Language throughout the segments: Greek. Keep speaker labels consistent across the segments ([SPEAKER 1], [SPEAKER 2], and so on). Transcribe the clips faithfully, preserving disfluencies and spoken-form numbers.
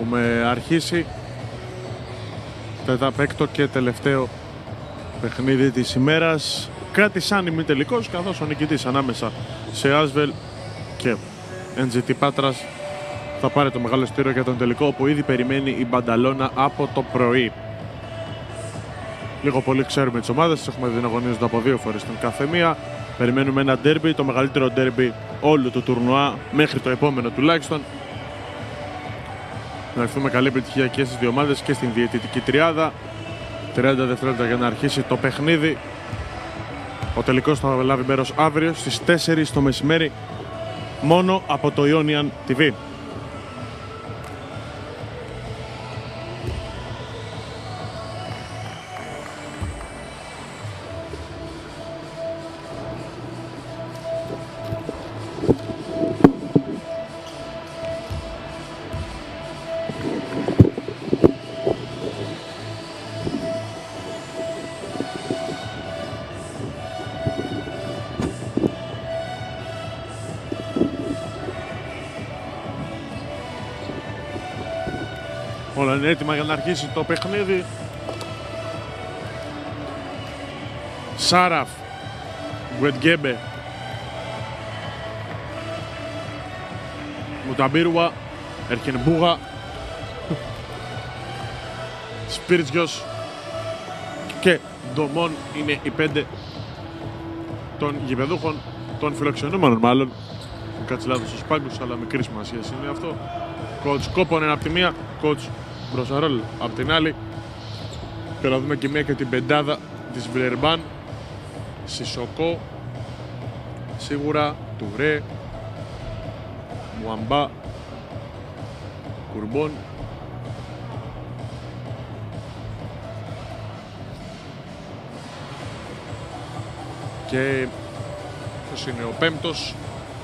[SPEAKER 1] Έχουμε αρχίσει πέκτο και τελευταίο παιχνίδι της ημέρας. Κάτι σαν ημιτελικός, καθώς ο νικητής ανάμεσα σε άσβελ και εν τζι τι Patras θα πάρει το μεγάλο εισιτήριο για τον τελικό, όπου ήδη περιμένει η Μπανταλώνα από το πρωί. Λίγο πολύ ξέρουμε τις ομάδες, τις έχουμε δει να αγωνίζονται από δύο φορές την κάθε μία. Περιμένουμε ένα ντέρμπι, το μεγαλύτερο ντέρμπι όλου του τουρνουά, μέχρι το επόμενο τουλάχιστον. Να ευχηθούμε καλή επιτυχία και στις δύο ομάδες και στην διαιτητική τριάδα. τριάντα δευτερόλεπτα για να αρχίσει το παιχνίδι. Ο τελικός θα λάβει μέρος αύριο στις τέσσερις το μεσημέρι, μόνο από το Ionian τι βι. Όλα είναι έτοιμα για να αρχίσει το παιχνίδι. Σάραφ, Γκουεντγκέμπε, Μουταμπίρουα, Ερχενμπούγα, Σπίρτζιος και Ντομόν είναι οι πέντε των γηπεδούχων, των φιλοξενούμενων μάλλον. Κάτσε λάθος στους πάγκους, αλλά μικρή σημασία είναι αυτό. Κότς Κόπονεν από τη μία, κότς Μπροσαρόλ από την άλλη. Και να δούμε και μία και την πεντάδα της Villeurbanne. Σισοκό, σίγουρα, Τουρέ, Μουαμπά, Κουρμπόν, και ποιος είναι ο πέμπτος?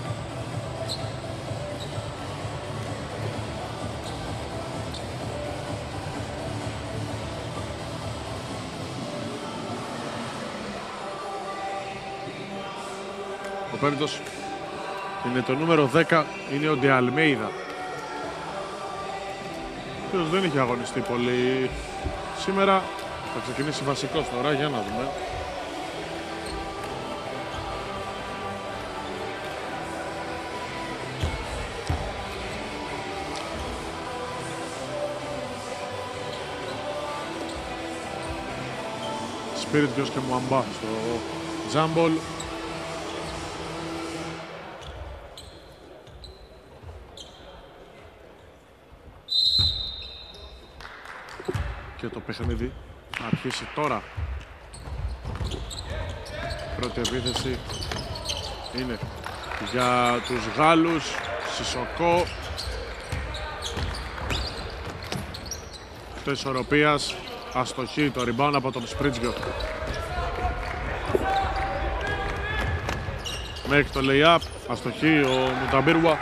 [SPEAKER 1] Ο πέμπτος είναι το νούμερο δέκα, είναι ο Ντε Αλμέιδα. Ποιος δεν είχε αγωνιστεί πολύ σήμερα. Θα ξεκινήσει βασικός τώρα, για να δούμε. Σπίρτιος και Μουαμπά στο Τζάμπολ. Και το παιχνίδι θα αρχίσει τώρα. Πρώτη επίθεση είναι για τους Γάλλους. Σισοκό. Εκτός ισορροπίας. Αστοχή το rebound από τον Σπρίτσγκιο. Μέχρι το lay-up. Αστοχή ο Μουταμπίρουα.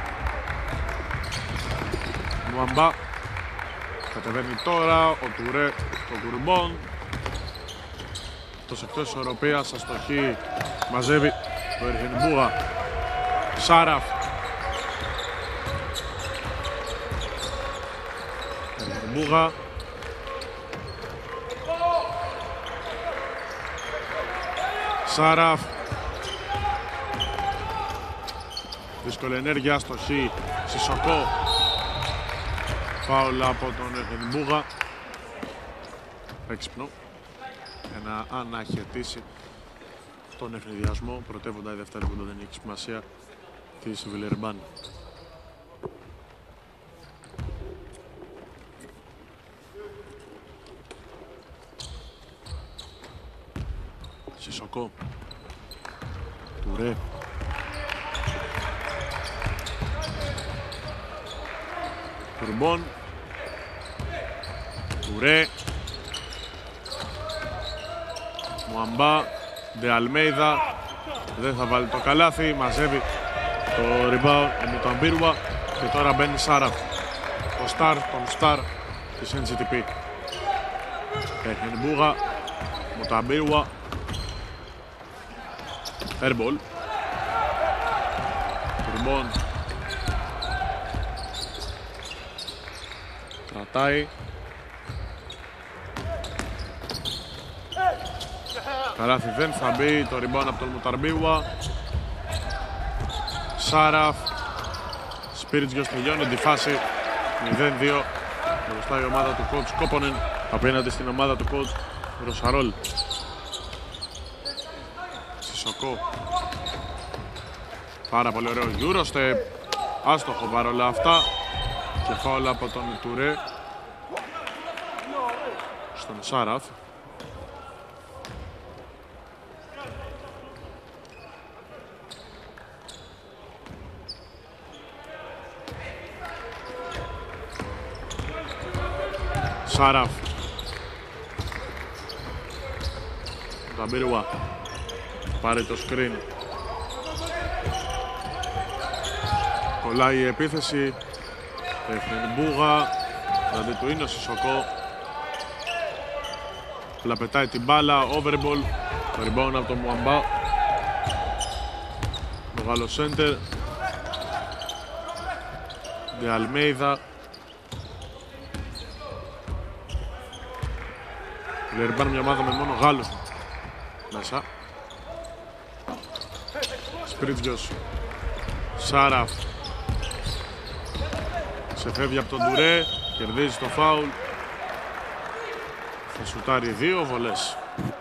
[SPEAKER 1] Μουαμπά. Κατεβαίνει τώρα ο Τουρέ στο Κουρμπόν. Αυτός εκτός ισορροπίας, αστοχή, μαζεύει το Ερχενμπούγα. Σάραφ. Ερχενμπούγα. Σάραφ. Δύσκολη ενέργεια, αστοχή, Σισοκό. Φάουλα από τον Ερχενμπούγα. Έξυπνο. Για να αναχαιτήσει τον ευνηδιασμό. Πρωτεύοντα η δεύτερη που δεν έχει σημασία της Villeurbanne. Σισοκό. Τουρέ. Κουρμπόν. Τουρέ. Μουαμπά. Ντε Αλμέιδα. Δεν θα βάλει το καλάθι. Μαζεύει το rebound ο Μουταμπίρουα. Και τώρα μπαίνει Σάραφ. Το στάρ, τον στάρ της εν τζι τι πι. Ερχενμπούγα. Μουταμπίρουα. Airball. Κουρμπόν. πατάει. Καλάθι δεν θα μπει, το rebound από τον Μουταρμπίουα. Σάραφ. Σπίριτζιος τελειώνει τη φάση. μηδέν δύο. Μπροστά η ομάδα του coach Κόπονεν απέναντι στην ομάδα του coach Ροσαρόλ. Σισοκό. Πάρα πολύ ωραίο Eurostep. Άστοχο παρόλα αυτά. Και φάουλ από τον Τουρέ στον Σάραφ. Σάραφ. Ταμπίρουα. Πάρει το screen. Κολλάει η επίθεση. Πέφτει Μπούγα. Δηλαδή του είναι ο Σισοκό. Λαπετάει την μπάλα. Overball. Το rebound από τον Μουαμπά. Μεγάλο center. Διαλμέιδα. Villeurbanne μια ομάδα με μόνο Γάλλους μέσα. Σπρίτσιος. Σάραφ. Ξεφεύγει από τον Τουρέ. Κερδίζει το φάουλ. Θα σουτάρει δύο βολές.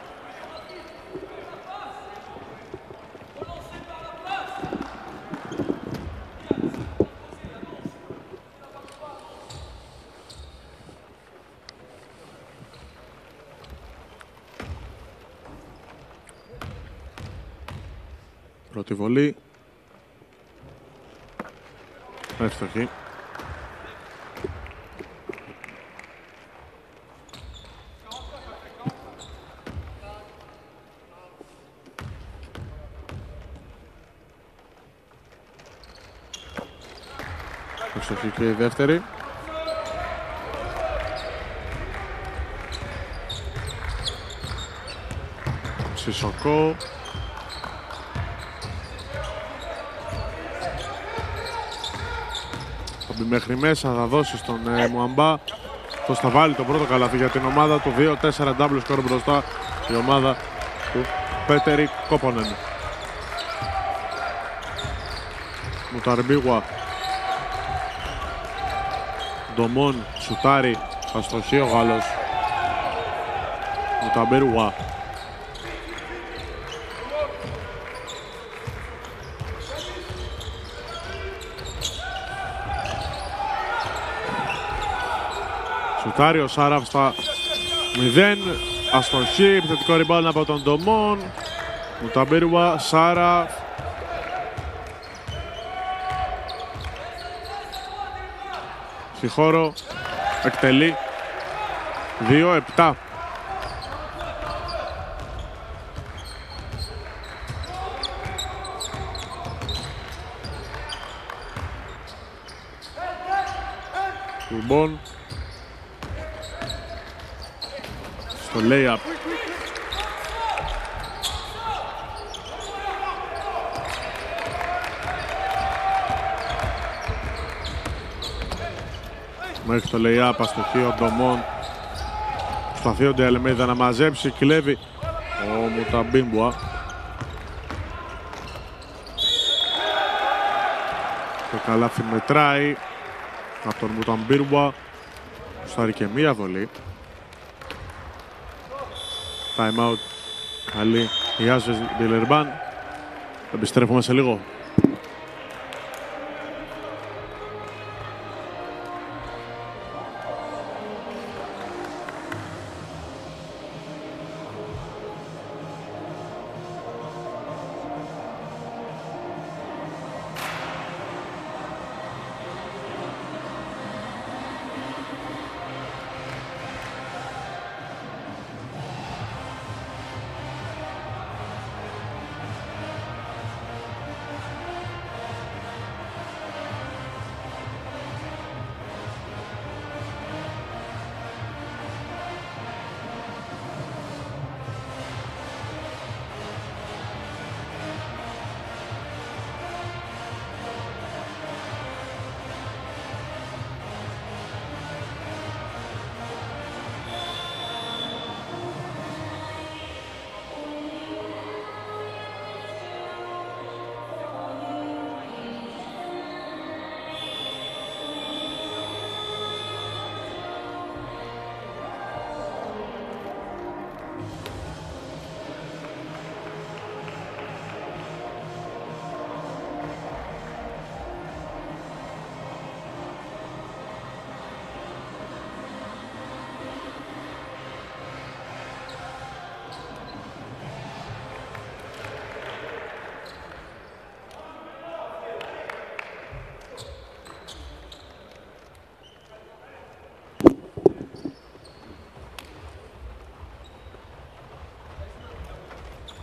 [SPEAKER 1] Πρώτη βολή. Εύστοχη. Εύστοχη και η δεύτερη. Σισοκό. Μέχρι μέσα θα δώσει στον ε, Μουαμπά. Αυτός θα βάλει το πρώτο καλάθι για την ομάδα του. Δύο τέσσερα double score μπροστά η ομάδα του Πέτερη Κόπονεν. Μουταρμπίγουα. Ντομόν σουτάρει. Αστοχή ο Γάλλος. Μουταρμπίγουα. Σουτάρει ο Σάραφ στα μηδέν. Αστοχή. Επιθετικό rebound από τον Ντομόν. Μουταμπίρουα. Σάραφ. Στη χώρο. Εκτελεί. δύο επτά. Τουρμπον. Το lay-up. Μέχρι το lay-up αστοχή ο Ντομόν. Προσπαθεί ο Ντιαλμέιδα να μαζέψει. Κλέβει ο Μουταμπίμπουα. Το καλάθι μετράει από τον Μουταμπίμπουα. Στάρει και μία βολή. Time out. Καλή η ASVEL Villeurbanne. Επιστρέφουμε σε λίγο.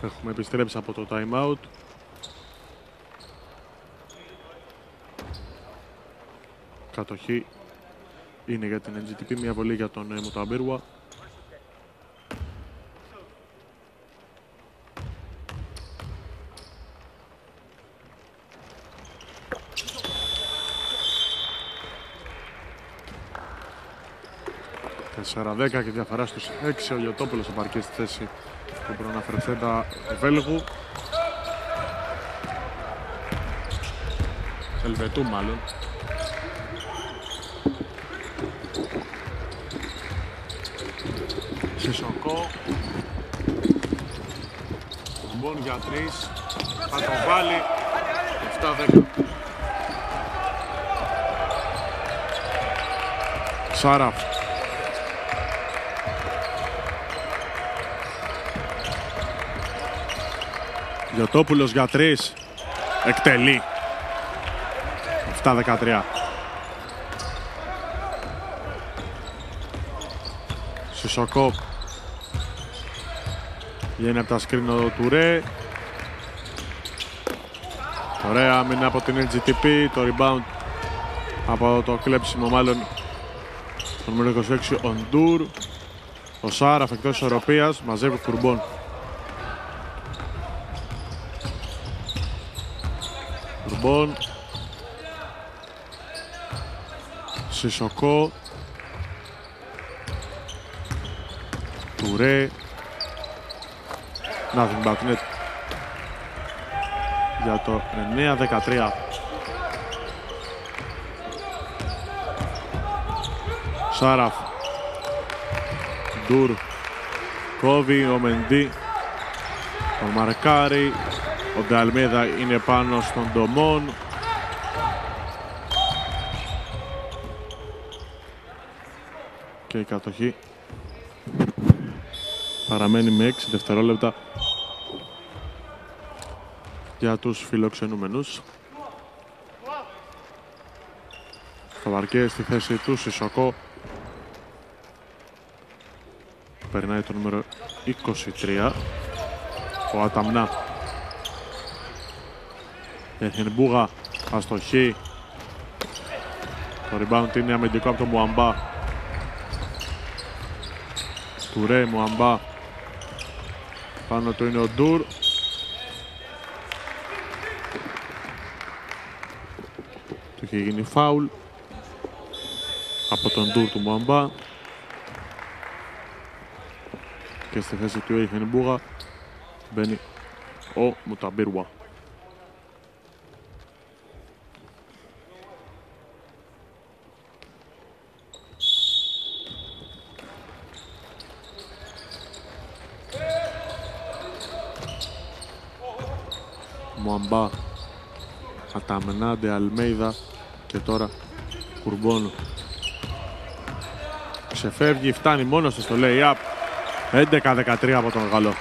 [SPEAKER 1] Έχουμε επιστρέψει από το time out. Κατοχή είναι για την Έν Τζι Τι Πι, μια βολή για τον Μουταμπίρουα. τέσσερα δέκα και διαφορά στους έξι. Ο Λιωτόπουλος θα παρκεί στη θέση του προαναφερθέντα Βέλγου. Ελβετού μάλλον. Σισοκό. Μπον για τρεις. Θα το βάλει. επτά δέκα. Σάραφ. Γιωτόπουλος για τρεις. Εκτελεί. επτά δεκατρία. Σισοκό. Βγαίνει από τα σκριν ο Τουρέ. Ωραία άμυνα από την Έν Τζι Τι Πι. Το rebound από το κλέψιμο μάλλον το νούμερο είκοσι έξι ο Ντουρ. Ο Σάραφ εκτός ισορροπίας. Μαζεύει Κουρμπόν. Κουρμπόν. Σισοκό. Τουρέ. Nothing but net για το εννέα δεκατρία. Σάραφ. Ντουρ. Κόβει ο Μεντί. Ο μαρκάρι. Ο Νταλμέδα είναι πάνω στον Ντομόν. Και η κατοχή παραμένει με έξι δευτερόλεπτα για τους φιλοξενούμενους. Στο παρκέ στη θέση του Σισοκό περνάει το νούμερο είκοσι τρία. Ο Αταμνά. Εχενμπούγα αστοχή. Το rebound είναι αμυντικό από το Μουαμπά. Τουρέ, Μουαμπά. Πάνω του είναι ο Ντουρ. Του είχε γίνει φάουλ από τον Ντουρ του Μουαμπά. Και στη θέση του Εχενμπούγα μπαίνει ο Μουταμπίρουα. Μουαμπά, Αταμνά, Ντε Αλμέιδα και τώρα Κουρμπόνο. Ξεφεύγει, φτάνει μόνος του στο lay-up. έντεκα δεκατρία από τον Γαλλό.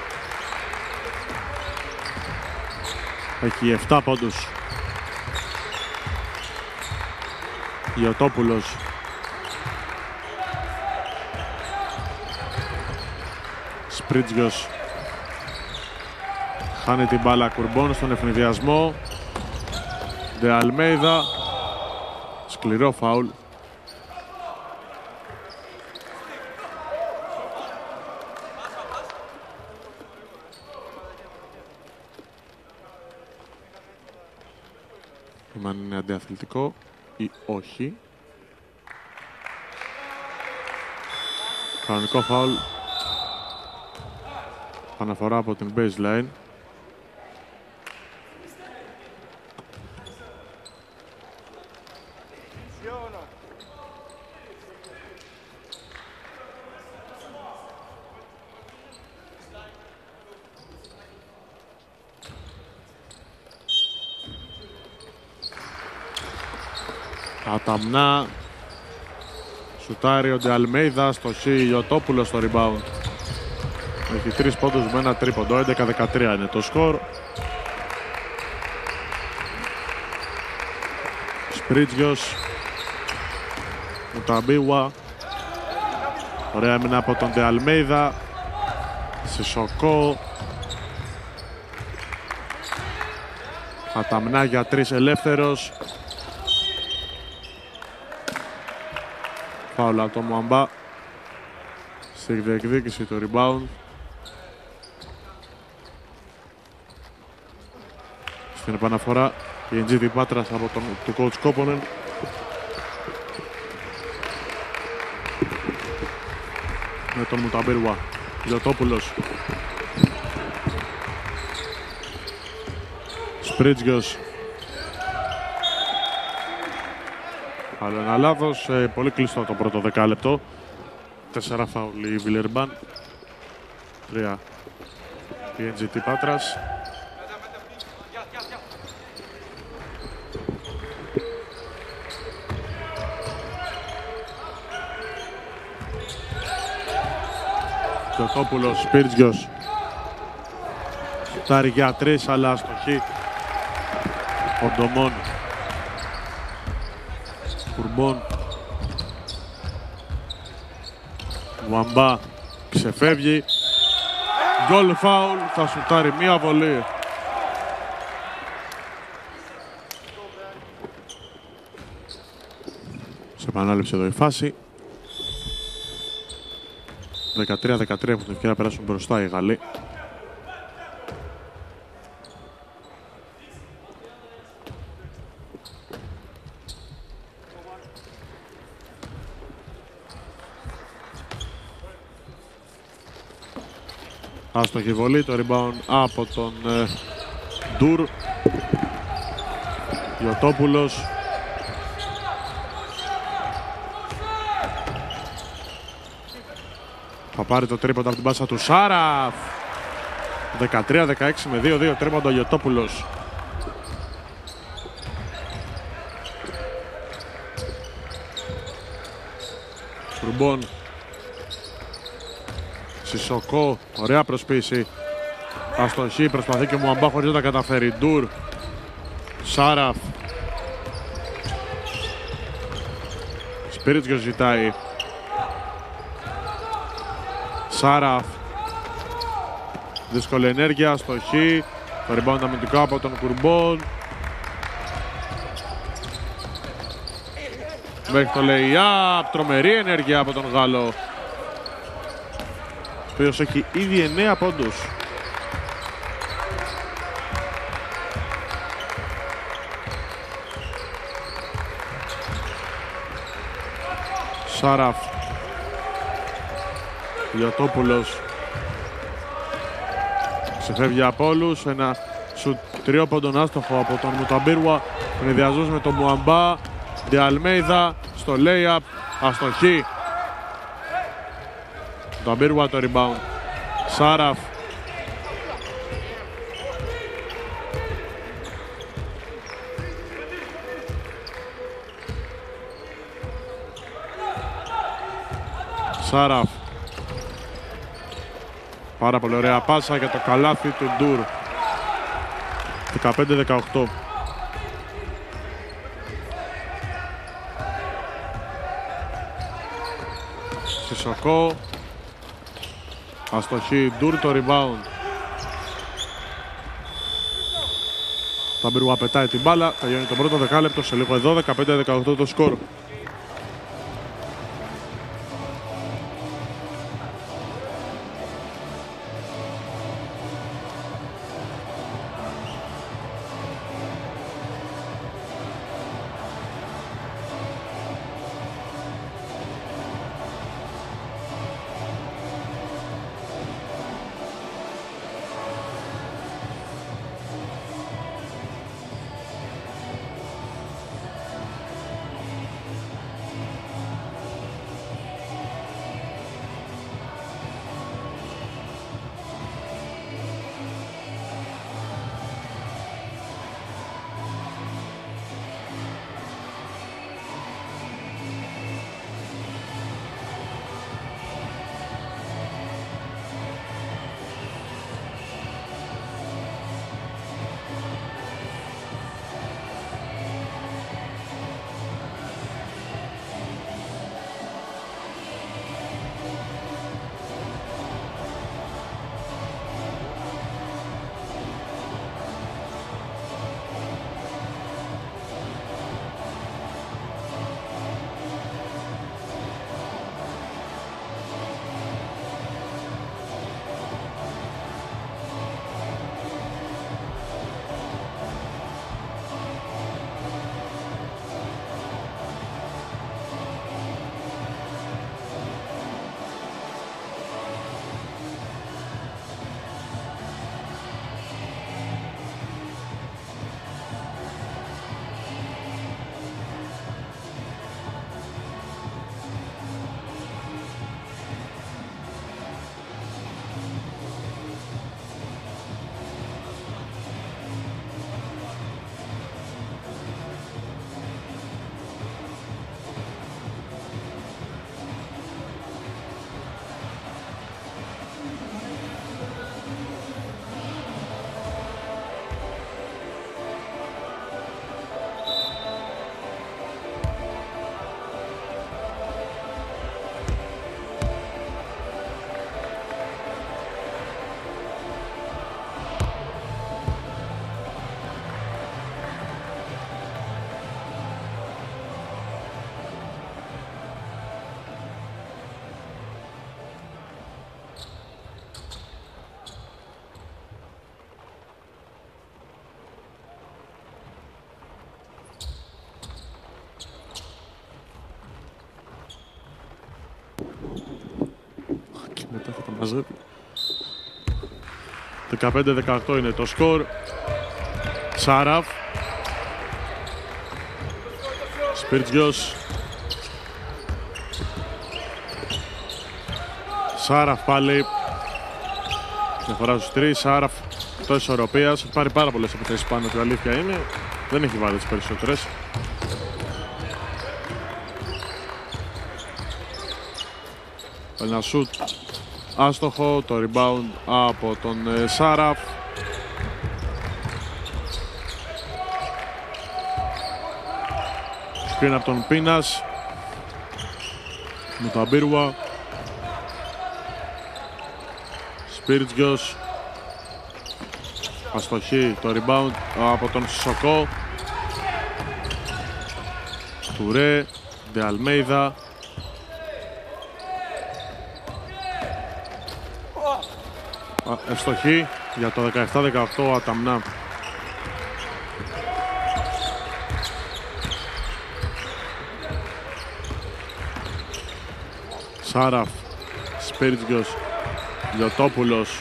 [SPEAKER 1] Έχει επτά πόντους. Γιωτόπουλος. Σπρίτζιος. Χάνει την μπάλα Κουρμπόν στον ευνηδιασμό. Ντε Αλμέιδα. Σκληρό φάουλ. Αν είναι αντιαθλητικό ή όχι. Κανονικό φάουλ. Αναφορά από την baseline. Αταμνά. Σουτάρει ο Ντε Αλμέιδα. Στο Γιωτόπουλο στο rebound. Έχει τρεις πόντους με ένα τρίποντο. έντεκα δεκατρία είναι το σκορ. Σπρίτζιος. Μουταμπίουα. Ωραία έμεινα από τον Ντε Αλμέιδα. Σισοκό. Αταμνά για τρεις ελεύθερος. Φάουλα από το Μουαμπά. Στη διεκδίκηση το rebound. Στην επαναφορά η έν τζι τι Patras από τον του coach Κόπονεν. Με τον Μουταμπίρουα. Λιωτόπουλος. Σπρίτζιος. Άλλο ένα λάθος. Ε, πολύ κλειστό το πρώτο δεκάλεπτο. Τέσσερα φάουλ η Villeurbanne. Τρία η έν τζι τι Patras. Λιωτόπουλος, Σπίρτζιος. Σουτάρει για τρεις, αλλά αστοχή. Ο Ντομόν. Κουρμπόν. Μουαμπά ξεφεύγει. Γκολ φάουλ, θα σουτάρει μία βολή. Σε επανάληψη εδώ η φάση. δεκατρία δεκατρία έχουν την ευκαιρία να περάσουν μπροστά οι Γάλλοι. Άστοχη βολή, το rebound από τον ε, Ντουρ. Λιωτόπουλος. Θα πάρει το τρίποντα από την πάσα του Σάραφ. δεκατρία δεκαέξι με δύο δύο τρίποντα ο Λιωτόπουλος. Ρουμπόν. Σισοκό, ωραία προσποίηση. Αστοχή, προσπαθεί και ο Μουαμπά χωρίς να τα καταφέρει. Ντουρ. Σάραφ. Σπίριτζιος ζητάει. Σάραφ. Δύσκολη ενέργεια, αστοχή. Το rebound αμυντικό από τον Κουρμπόν. Μέχρι το lay-up. Τρομερή ενέργεια από τον Γάλλο, ο οποίος έχει ήδη εννέα πόντους. Σάραφ. Λιωτόπουλος. Ξεφεύγει από όλους. Ένα σουτ τριόποντον άστοχο από τον Μουταμπίρουα. Πνιδιαζούς με τον Μουαμπά. Διαλμέιδα στο lay-up. Αστοχή. Μουταμπίρουα το rebound. Σάραφ. Σάραφ. Πάρα πολύ ωραία πάσα για το καλάθι του Ντουρ. δεκαπέντε δεκαοκτώ. Σισοκό. Αστοχή Ντουρ, το rebound. Ταμπιρουά πετάει την μπάλα. Τελειώνει το πρώτο δεκάλεπτο σε λίγο εδώ. δεκαπέντε δεκαοκτώ το σκορ. θα τα μαζεύει. δεκαπέντε δεκαοκτώ είναι το σκορ. Σάραφ. Σπίρτζιος. Σάραφ πάλι. Διαφορά στους τρεις. Σάραφ εκτός ισορροπίας. Έχει πάρει πάρα πολλές επιθέσεις πάνω του, αλήθεια είναι. Δεν έχει βάλει τις περισσότερες. Ένα σουτ άστοχο, το rebound από τον ε, Σάραφ. Σκριν από τον Πίνας. Μουταμπίρουα. Σπίρτζιος. Αστοχή, το rebound από τον Σοκό. Τουρέ, Ντε Αλμέιδα. Ευστοχή για το δεκαεπτά δεκαοκτώ Αταμνά. Σάραφ, Σπίρτζιος, Λιωτόπουλος.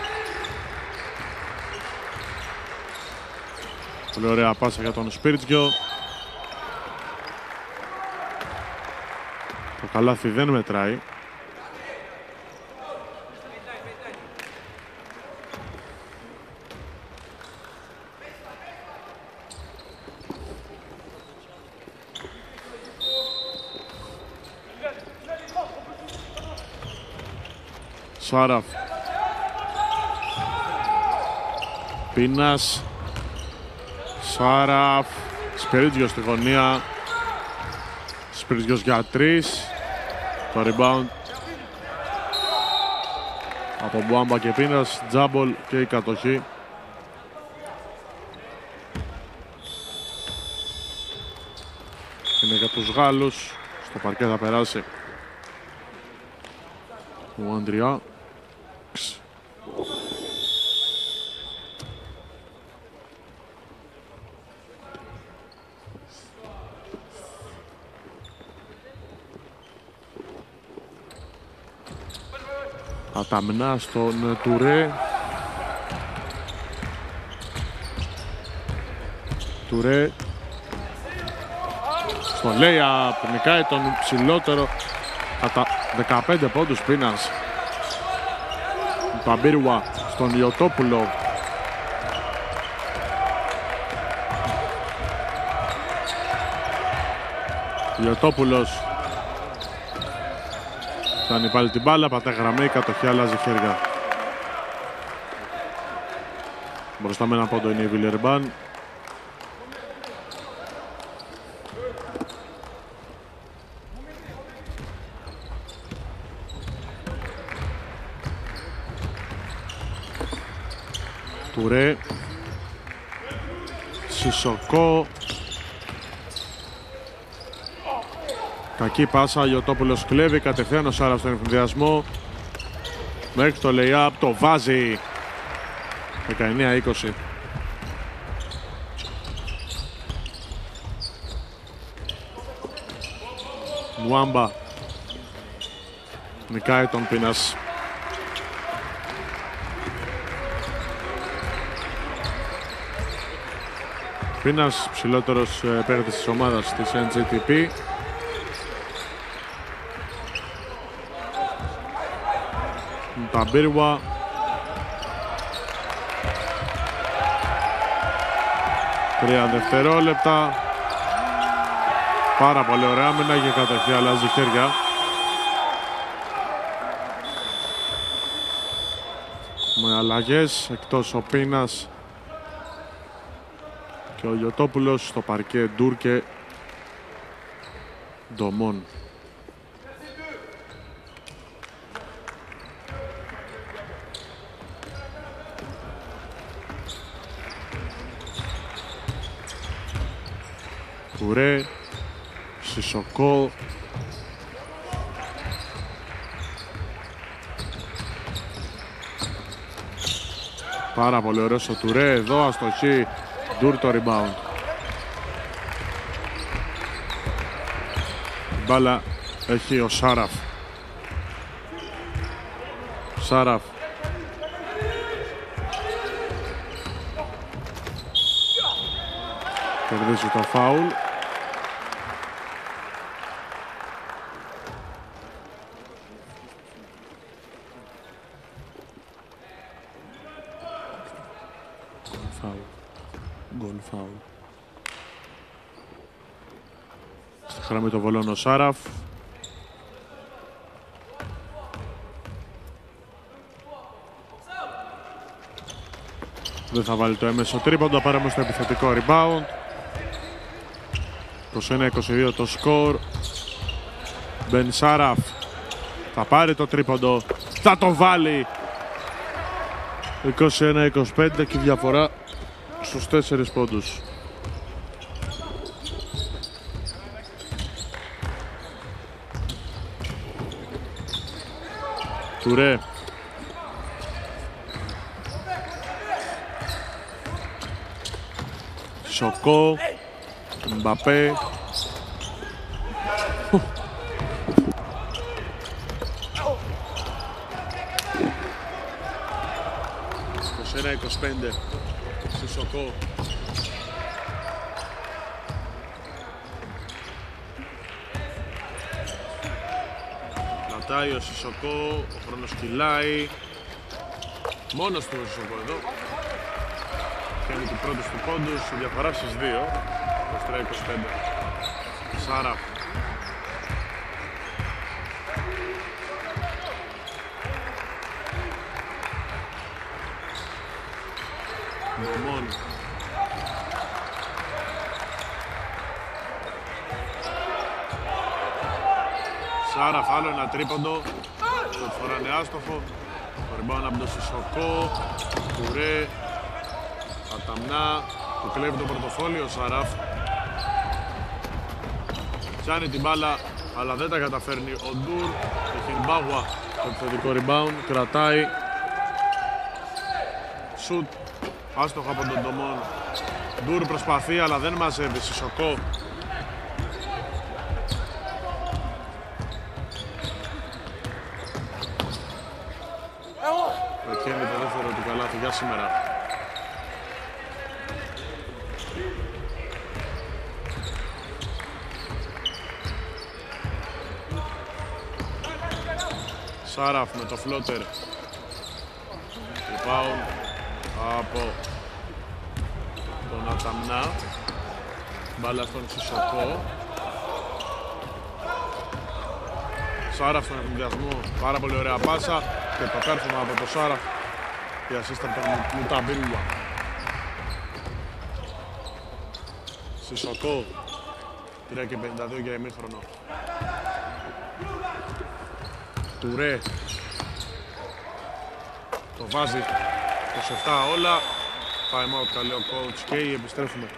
[SPEAKER 1] Πολύ ωραία πάσα για τον Σπίρτζιο. Το καλάθι δεν μετράει. Σάραφ. Πίνας. Σάραφ. Σπίρτζιος στη γωνία. Σπίρτζιος για τρεις. Το rebound από Μπουάμπα και Πίνας. Τζάμπολ και η κατοχή. Είναι για τους Γάλλους. Στο παρκέ θα περάσει ο Αντριά. Αταμνά στον Τουρέ. Τουρέ στο Λέια, νικάει τον ψηλότερο κατά δεκαπέντε πόντους Πίνας. Ταμπίρουα στον Λιωτόπουλο. Λιωτόπουλος φτάνει πάλι την μπάλα, πατά γραμμή, κατοχή, αλλάζει χέρια. Μπροστά με ένα πόντο είναι η Villeurbanne. Τουρέ. Σισοκό. Κακή πάσα, Λιωτόπουλος κλέβει, κατευθείαν ο Σάραφ στον εφηδιασμό. Μέχρι το lay-up, το βάζει. δεκαεννέα είκοσι. Μουάμπα. Νικάει τον Πίνας. Πίνας, ψηλότερος παίκτης της ομάδας της Έν Τζι Τι Πι. Ταμπίρουα. Τρία δευτερόλεπτα. Πάρα πολύ ωραία άμυνα και κατοχή, αλλάζει χέρια. Με αλλαγές, εκτός ο Πίνας και ο Λιωτόπουλος, στο παρκέ Ντούρκε Ντομόν. Τουρέ, Σισοκό. Πάρα πολύ ωραίος ο Τουρέ, εδώ αστοχή, Ντουρ το rebound. Μπάλα έχει ο Σάραφ. Σάραφ. Κερδίζει το φάουλ. Φάουλ. Γκολ φάουλ. Στη γραμμή το βολώνω Σάραφ. Δεν θα βάλει το έμεσο τρίποντο, πάρε όμως το επιθετικό rebound. είκοσι ένα είκοσι δύο το σκορ. Μπεν Σάραφ θα πάρει το τρίποντο, θα το βάλει. είκοσι ένα είκοσι πέντε και διαφορά στους τέσσερις πόντους. Τουρέ. Σοκό. Μπαπέ. είκοσι ένα είκοσι πέντε στη Σοκό. Κρατάει ο Σισοκό, ο χρόνος κυλάει. Μόνος του ο Σισοκό εδώ. Κάνει του πρώτους του πόντους, η διαφορά στις δύο. είκοσι τρία είκοσι πέντε. Σάραφ. Μωμόν. Σάραφ, άλλο ένα τρίποντο. Το φορά είναι άστοχο. Το rebound από τον Σισοκό. Κουρέ. Αταμνά. Του κλέβει το πορτοφόλι ο Σάραφ. Πιάνει την μπάλα, αλλά δεν τα καταφέρνει ο Ντουρ. Έχει Μπάγουα το επιθετικό rebound. Κρατάει. Σουτ. Άστοχο από τον Ντομόν. Ντουρ προσπαθεί, αλλά δεν μαζεύει. Σισοκό. Πετυχαίνει το δεύτερο του καλάθι για σήμερα. Σάραφ με το φλότερ. Rebound από τον Αταμνά. Μπάλα στον Σισοκό. Σάραφ στον ευνηδιασμό. Πάρα πολύ ωραία πάσα. Και το πέρφωμα από το Σάραφ. Η assistant των Μουταμπίλουα. Σισοκό. τρία και πενήντα δύο για ημίχρονο. Τουρέ. Το βάζει είκοσι επτά όλα. Time out, καλή ο coach και επιστρέφουμε.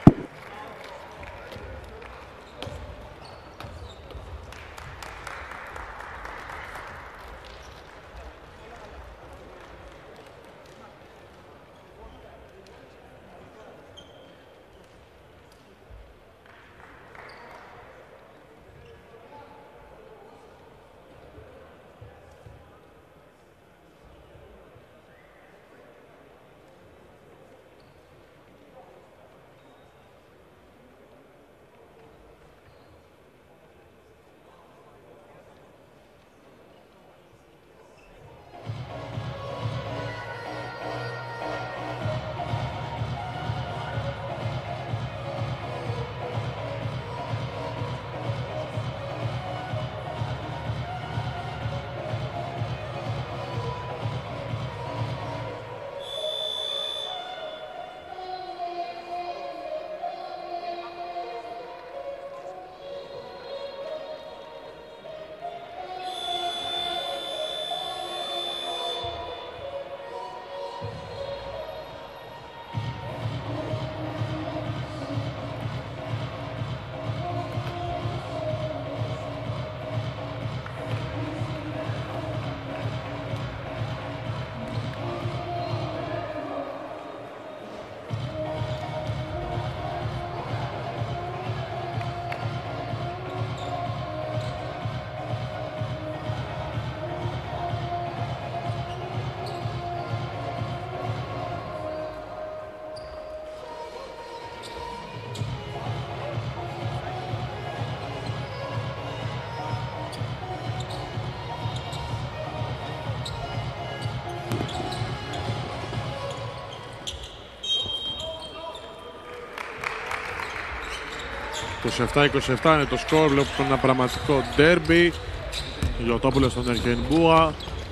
[SPEAKER 1] είκοσι επτά είκοσι επτά είναι το σκορ. Βλέπουμε ένα πραγματικό ντέρμπι. Γιωτόπουλος στον Ερκενμπούα.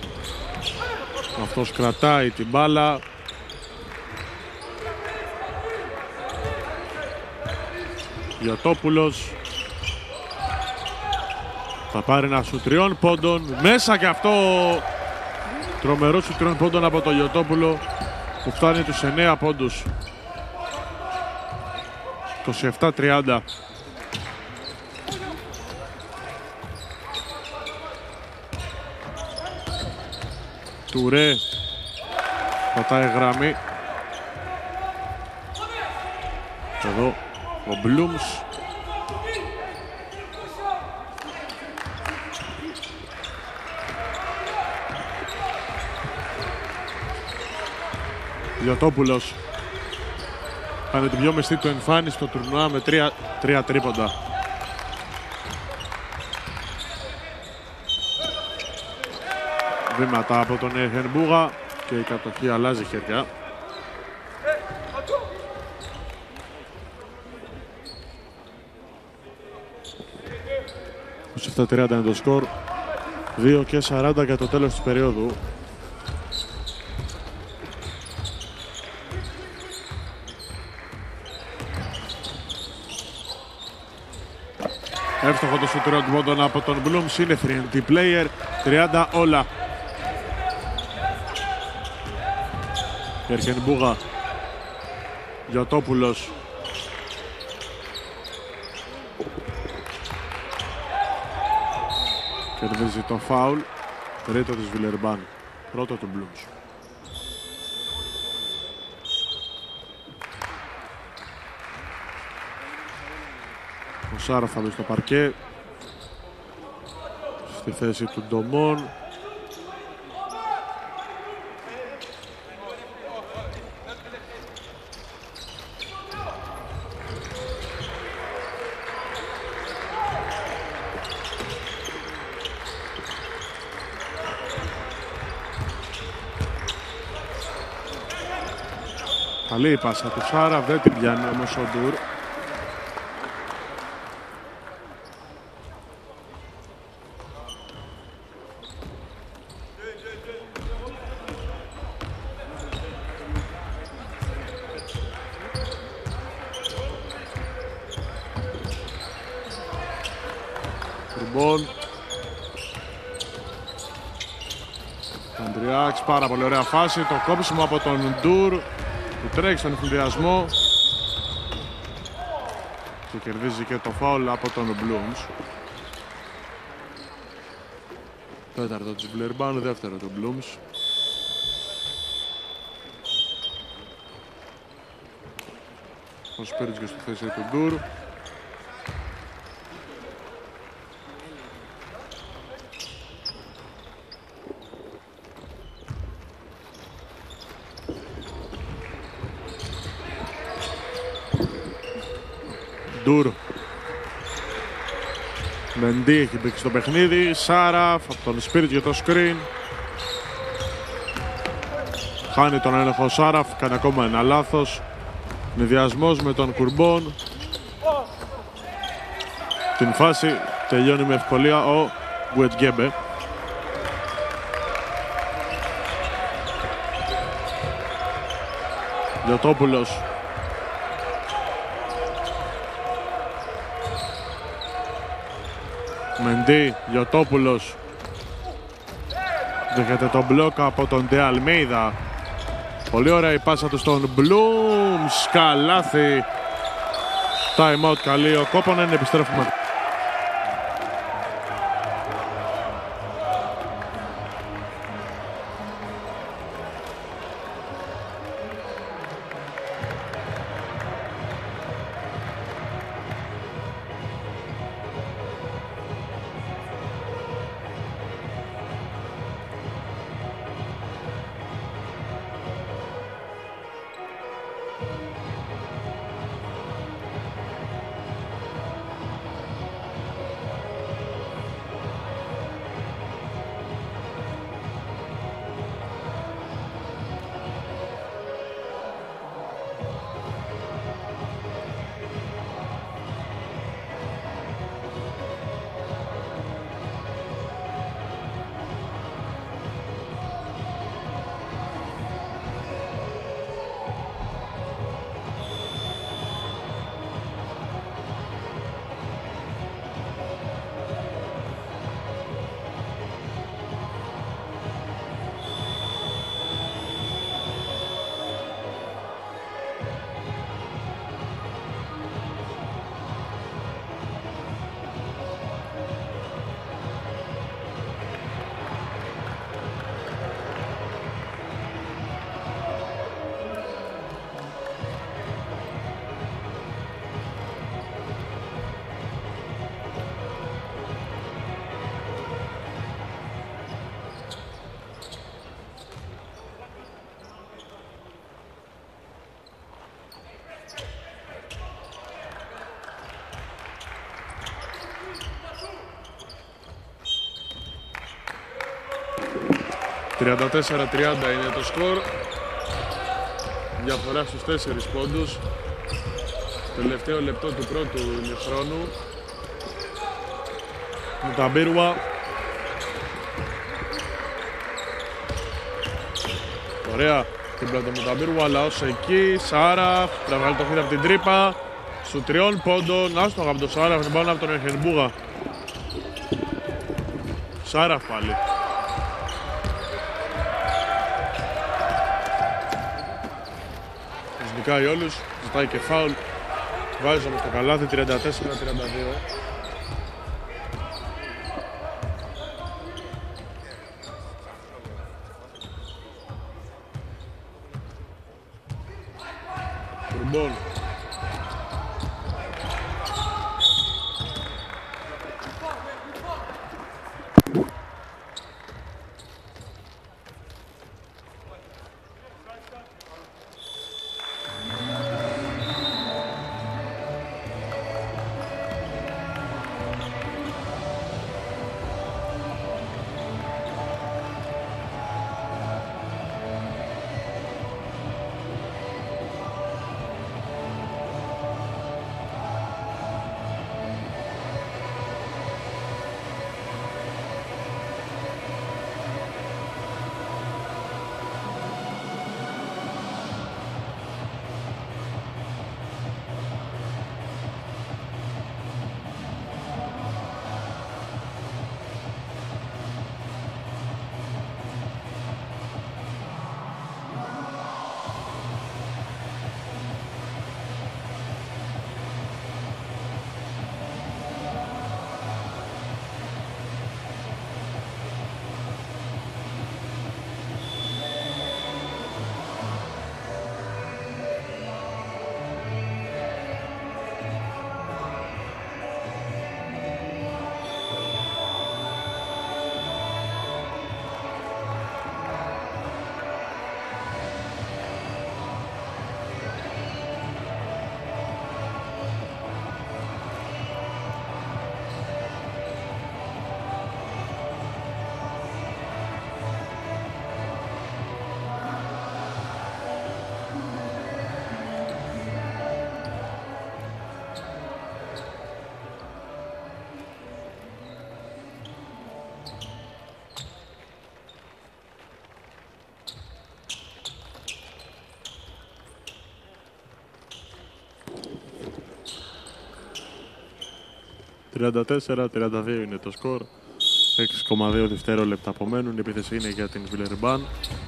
[SPEAKER 1] Αυτός κρατάει την μπάλα. Γιωτόπουλος θα πάρει ένα σου τριών πόντων. Μέσα και αυτό. Τρομερό σου τριών πόντων από το Γιωτόπουλο που φτάνει τους εννέα πόντους. είκοσι επτά τριάντα. Τουρέ πατάει γραμμή. Εδώ ο Μπλουμς. Γιωτόπουλος κάνει την πιο μεστή του εμφάνιση στο τουρνουά με τρία, τρία τρίποντα. Βήματα από τον Ερκενμπούα και η κατοχή αλλάζει χέρια. είκοσι επτά τριάντα είναι το σκορ. δύο και σαράντα για το τέλος της περίοδου. Εύστοχο το σουτ τριών πόντων από τον Blooms. Είναι θρι εν τι player. τριάντα όλα. Ερκενμπούα. Γιωτόπουλος. Κερδίζει το φάουλ. Τρίτο της Villeurbanne. Πρώτο του Blooms. Ο Σάρα θα μπει στο παρκέ. Στη θέση του Ντομόν. Καλή η πάσα του Σάρα, δεν την πιάνει όμως ο Ντουρ. Ρουμπόν. Αντριάξ, πάρα πολύ ωραία φάση. Το κόψιμο από τον Ντουρ που τρέχει στον εφηδιασμό και κερδίζει και το φάουλ από τον Blooms. Τέταρτο της Villeurbanne, δεύτερο του Blooms. Ο Σπίριτς στη θέση του Ντουρ. Ντουρ. Μεντί έχει μπήκε στο παιχνίδι. Σάραφ από τον Σπίριτ για το screen. Χάνει τον έλεγχο ο Σάραφ. Κάνει ακόμα ένα λάθος. Νηδιασμός με τον Κουρμπόν. Την φάση τελειώνει με ευκολία ο Γκουετγκέμπε. Γιωτόπουλος. Μεντί, Γιωτόπουλος. Δέχεται τον μπλοκ από τον Ντε Αλμέιδα. Πολύ ωραία η πάσα του στον Blooms. Καλάθι. Time out καλή. Ο Κόπονεν, επιστρέφουμε. τριάντα τέσσερα τριάντα είναι το σκορ. Διαφορά στους τέσσερις πόντους. Τελευταίο λεπτό του πρώτου ημιχρόνου. Μουταμπίρουα. Ωραία. Την πλάτη του Μουταμπίρουα, λαός εκεί. Σάραφ. Θα βγάλει το χέρι από την τρύπα. Σου τριών πόντων. Άστο από τον Σάραφ. Την πάνω από τον Εχενμπούγα. Σάραφ πάλι. Νικάει όλους, ζητάει και φάουλ. Βάζει όμως το καλάθι, τριάντα τέσσερα τριάντα δύο. Κουρμπών. τριάντα τέσσερα τριάντα δύο είναι το σκορ. έξι κόμμα δύο δευτερόλεπτα απομένουν. Η επίθεση είναι για την Villeurbanne.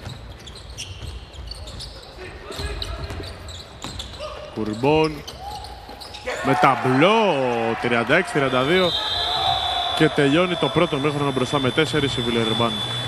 [SPEAKER 1] Κουρμπών με ταμπλό τριάντα έξι τριάντα δύο και τελειώνει το πρώτο μέχρονο μπροστά με τέσσερις η Villeurbanne.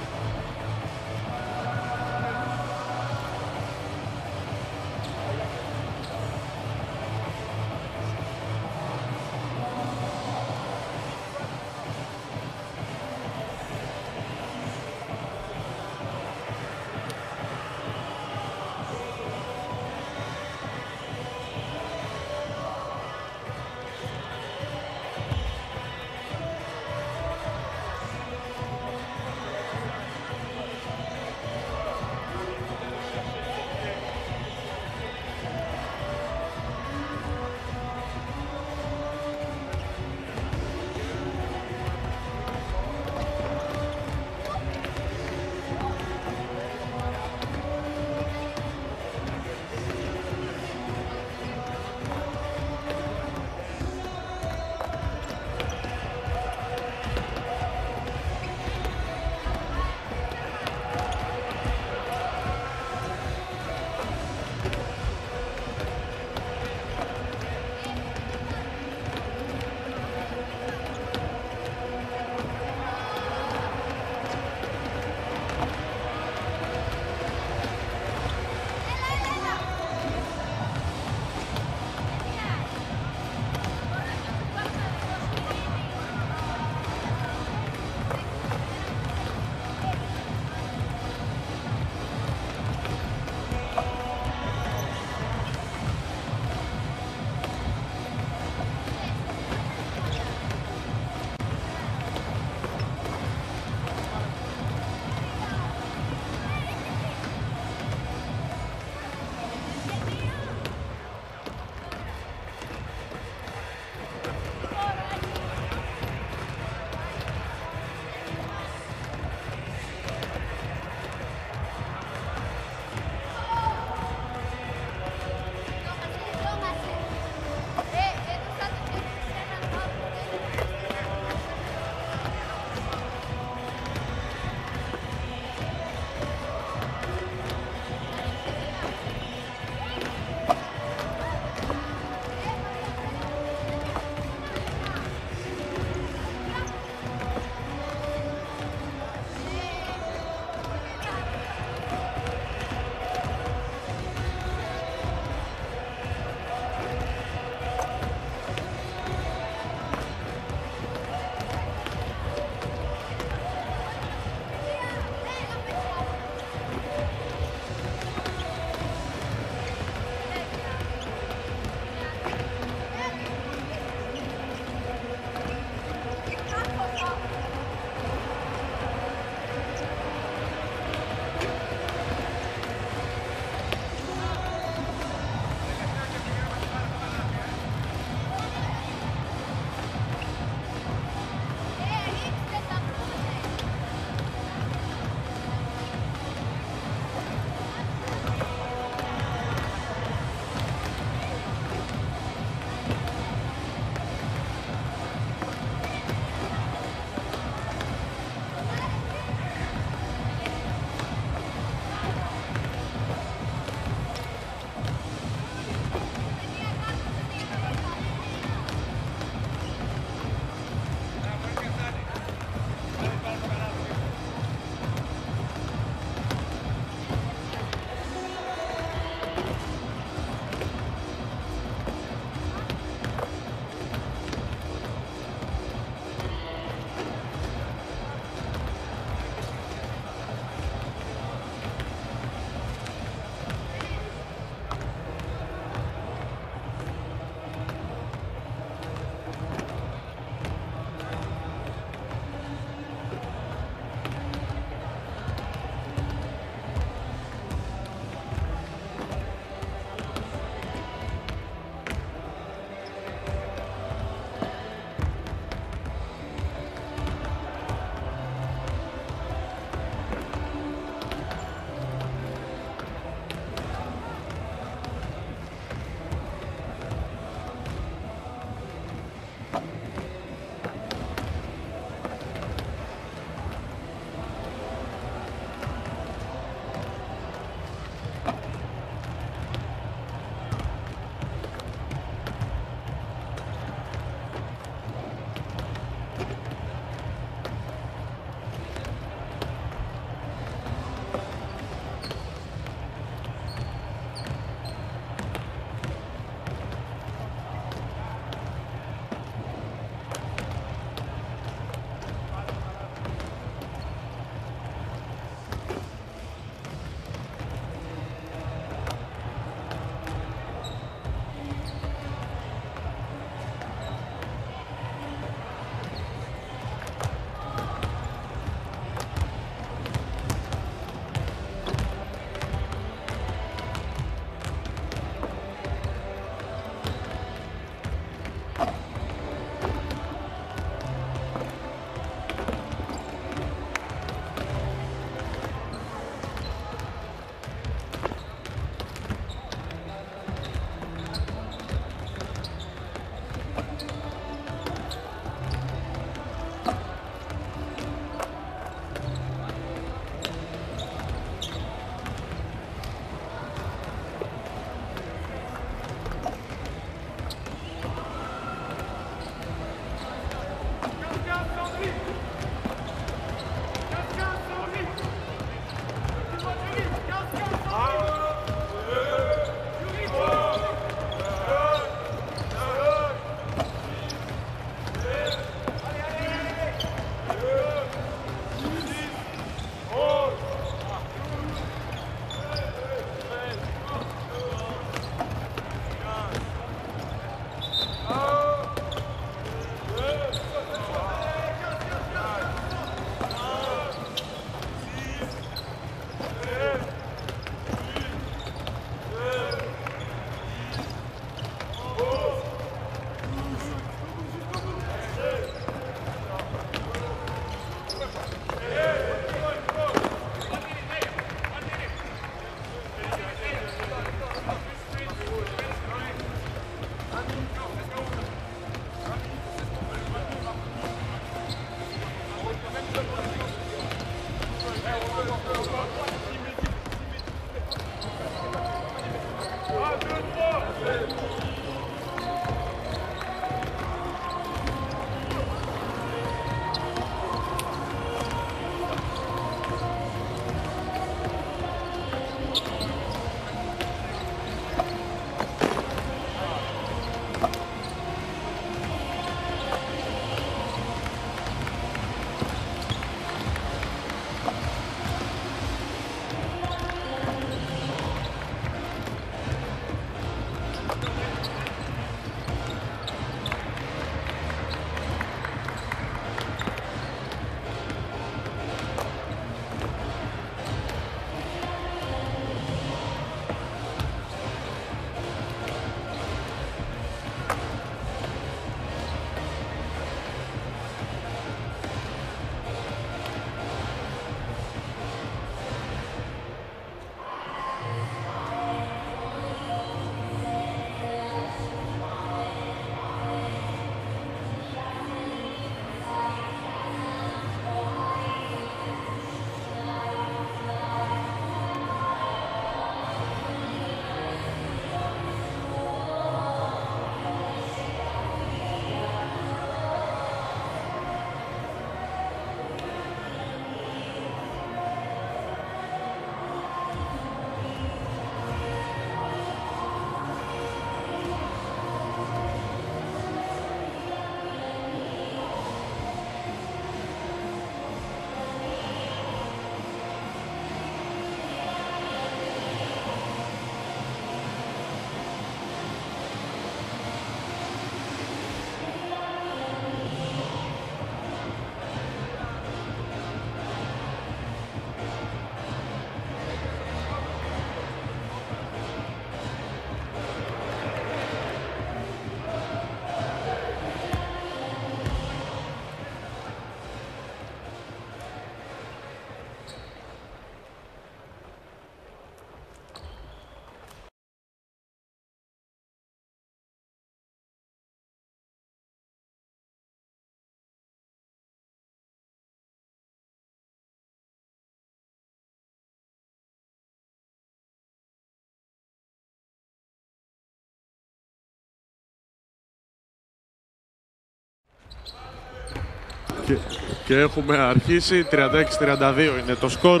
[SPEAKER 1] Και, και έχουμε αρχίσει. Τριάντα έξι τριάντα δύο είναι το σκορ.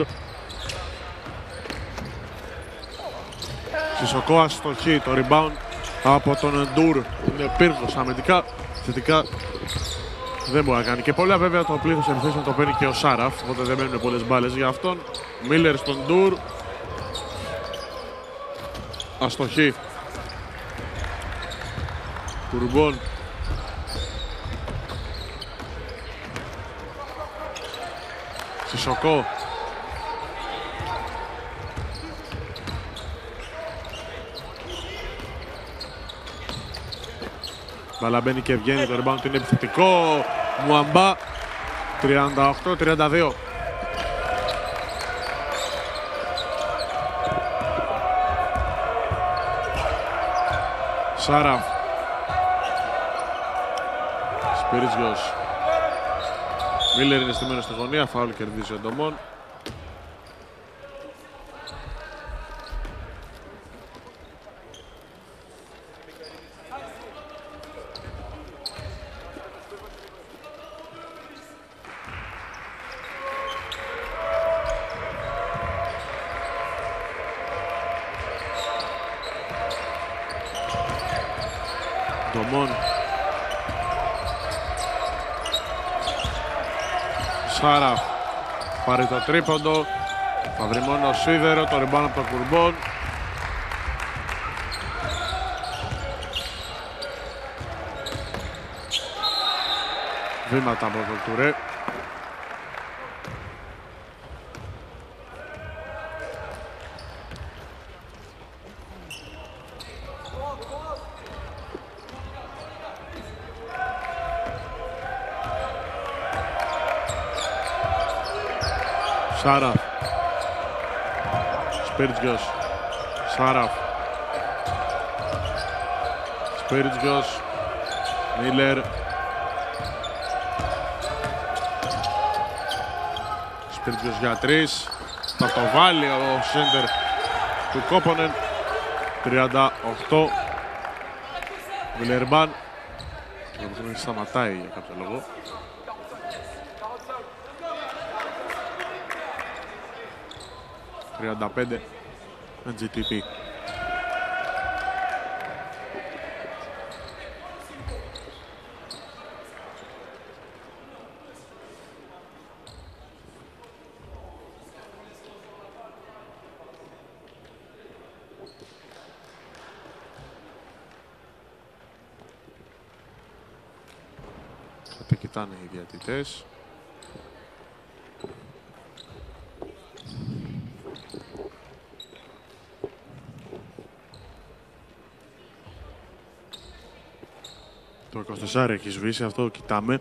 [SPEAKER 1] Σισοκό αστοχή, το rebound από τον Ντουρ. Είναι πύργος αμυντικά. Θετικά δεν μπορεί να κάνει και πολλά. Βέβαια το πλήθος επιθέσεων το παίρνει και ο Σάραφ, οπότε δεν μένουν πολλές μπάλες για αυτόν. Μίλλερ στον Ντουρ. Αστοχή. Κουρμπών. Σισοκό. Μπαλά μπαίνει και βγαίνει, το rebound είναι επιθετικό. Μουαμπά. τριάντα οκτώ τριάντα δύο. Σάραφ. Σπυρίζιος. Μίλλερ είναι στημένος στη γωνία, φάουλ κερδίζει ο Ντομόν. Ντομόν. Σάραφ πάρει το τρίποντο, θα βρει μόνο σίδερο, το rebound από το Κουρμπόν. Βήματα από το Τουρέ. Σάραφ. Σπίρτζιος. Σάραφ. Σπίρτζιος. Μίλλερ. Σπίρτζιος για τρεις. Θα το βάλει ο σέντερ του Κόπονεν. τριάντα οκτώ. Villeurbanne. Το παιχνίδι σταματάει για κάποιο λόγο. τριάντα πέντε. έι τζι τι. Θα κοιτάνε οι διαιτητές. Το είκοσι τέσσερα έχει σβήσει, αυτό κοιτάμε.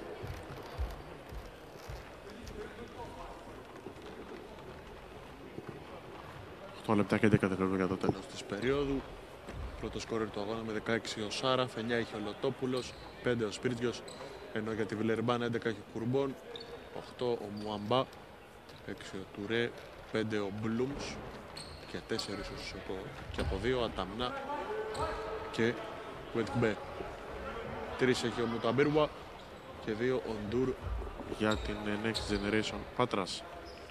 [SPEAKER 1] οκτώ λεπτά και έντεκα δευτερόλεπτα για το τέλος της περίοδου. Πρώτο σκόρερ του αγώνα με δεκαέξι ο Σάραφ, εννιά είχε ο Λοτόπουλος, πέντε ο Σπίρτζιος, ενώ για τη Villeurbanne έντεκα είχε ο Κουρμπών, οκτώ ο Μουαμπά, έξι ο Τουρέ, πέντε ο Μπλουμς και τέσσερις ο Σισοκό και από δύο Αταμνά και Κουετκμπέ. Τρεις έχει ο Μουταμπίρουα και δύο ο Ντουρ για την Next Generation Patras.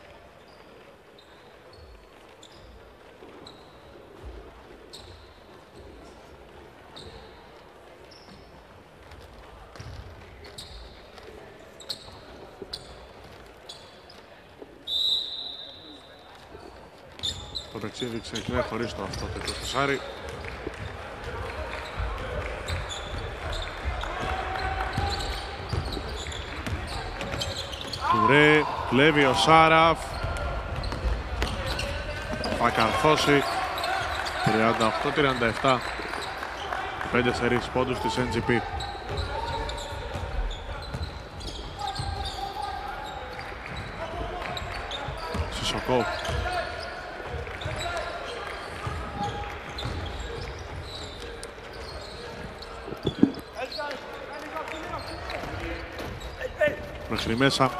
[SPEAKER 1] Το παιχνίδι ξεκινάει χωρίς το αυτό το είκοσι τέσσερα. Τουρέ, κλέβει ο Σάραφ. Θα καρφώσει. τριάντα οκτώ τριάντα επτά. πέντε σερίς πόντους της εν τζι πι. Σισοκό. Μέχρι μέσα.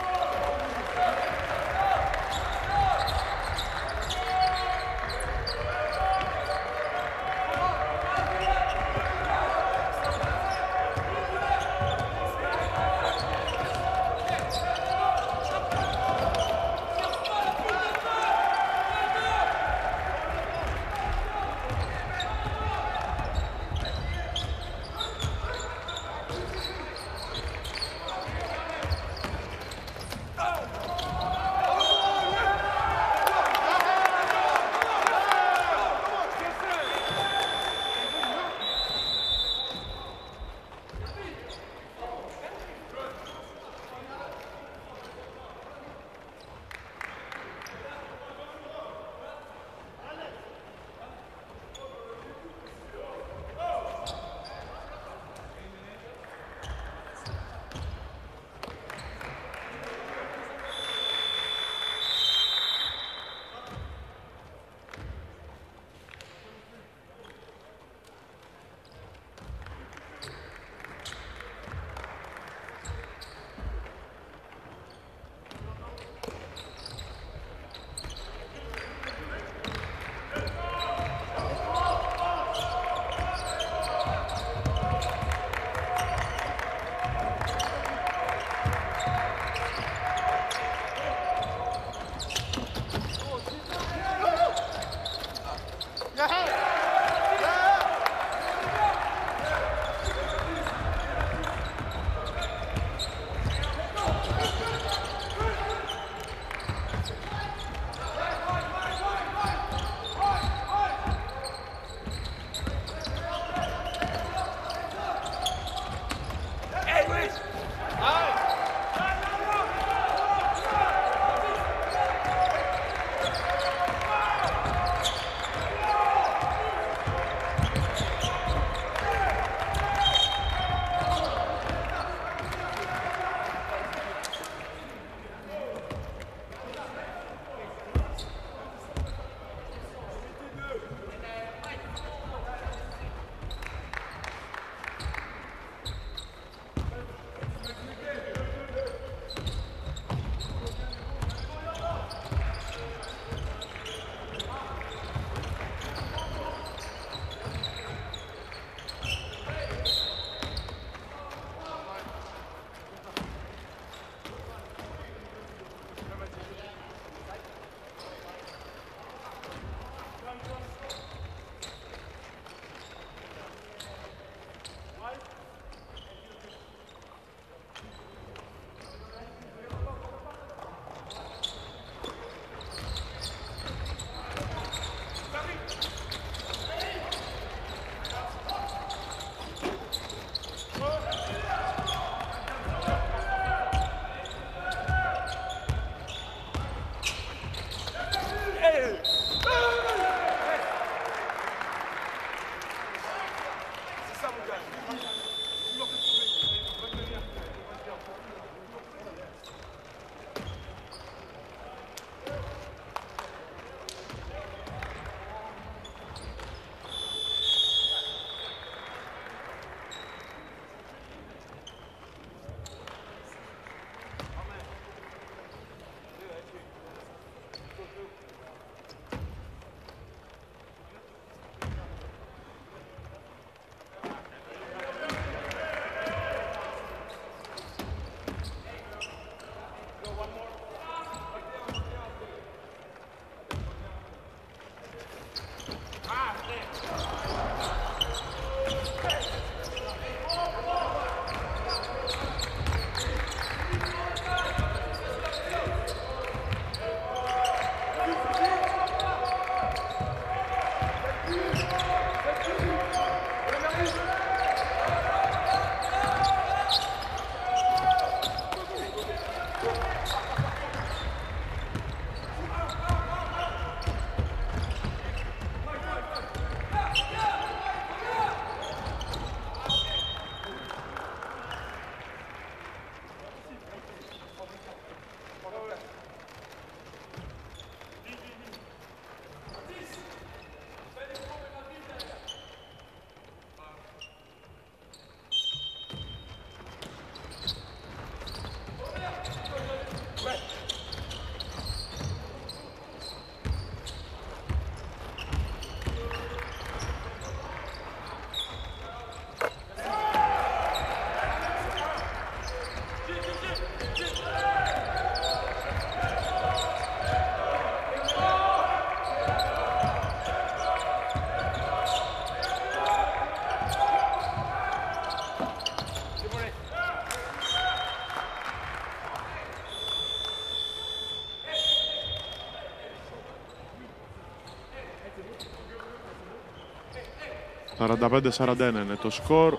[SPEAKER 1] σαράντα πέντε σαράντα ένα είναι το σκορ.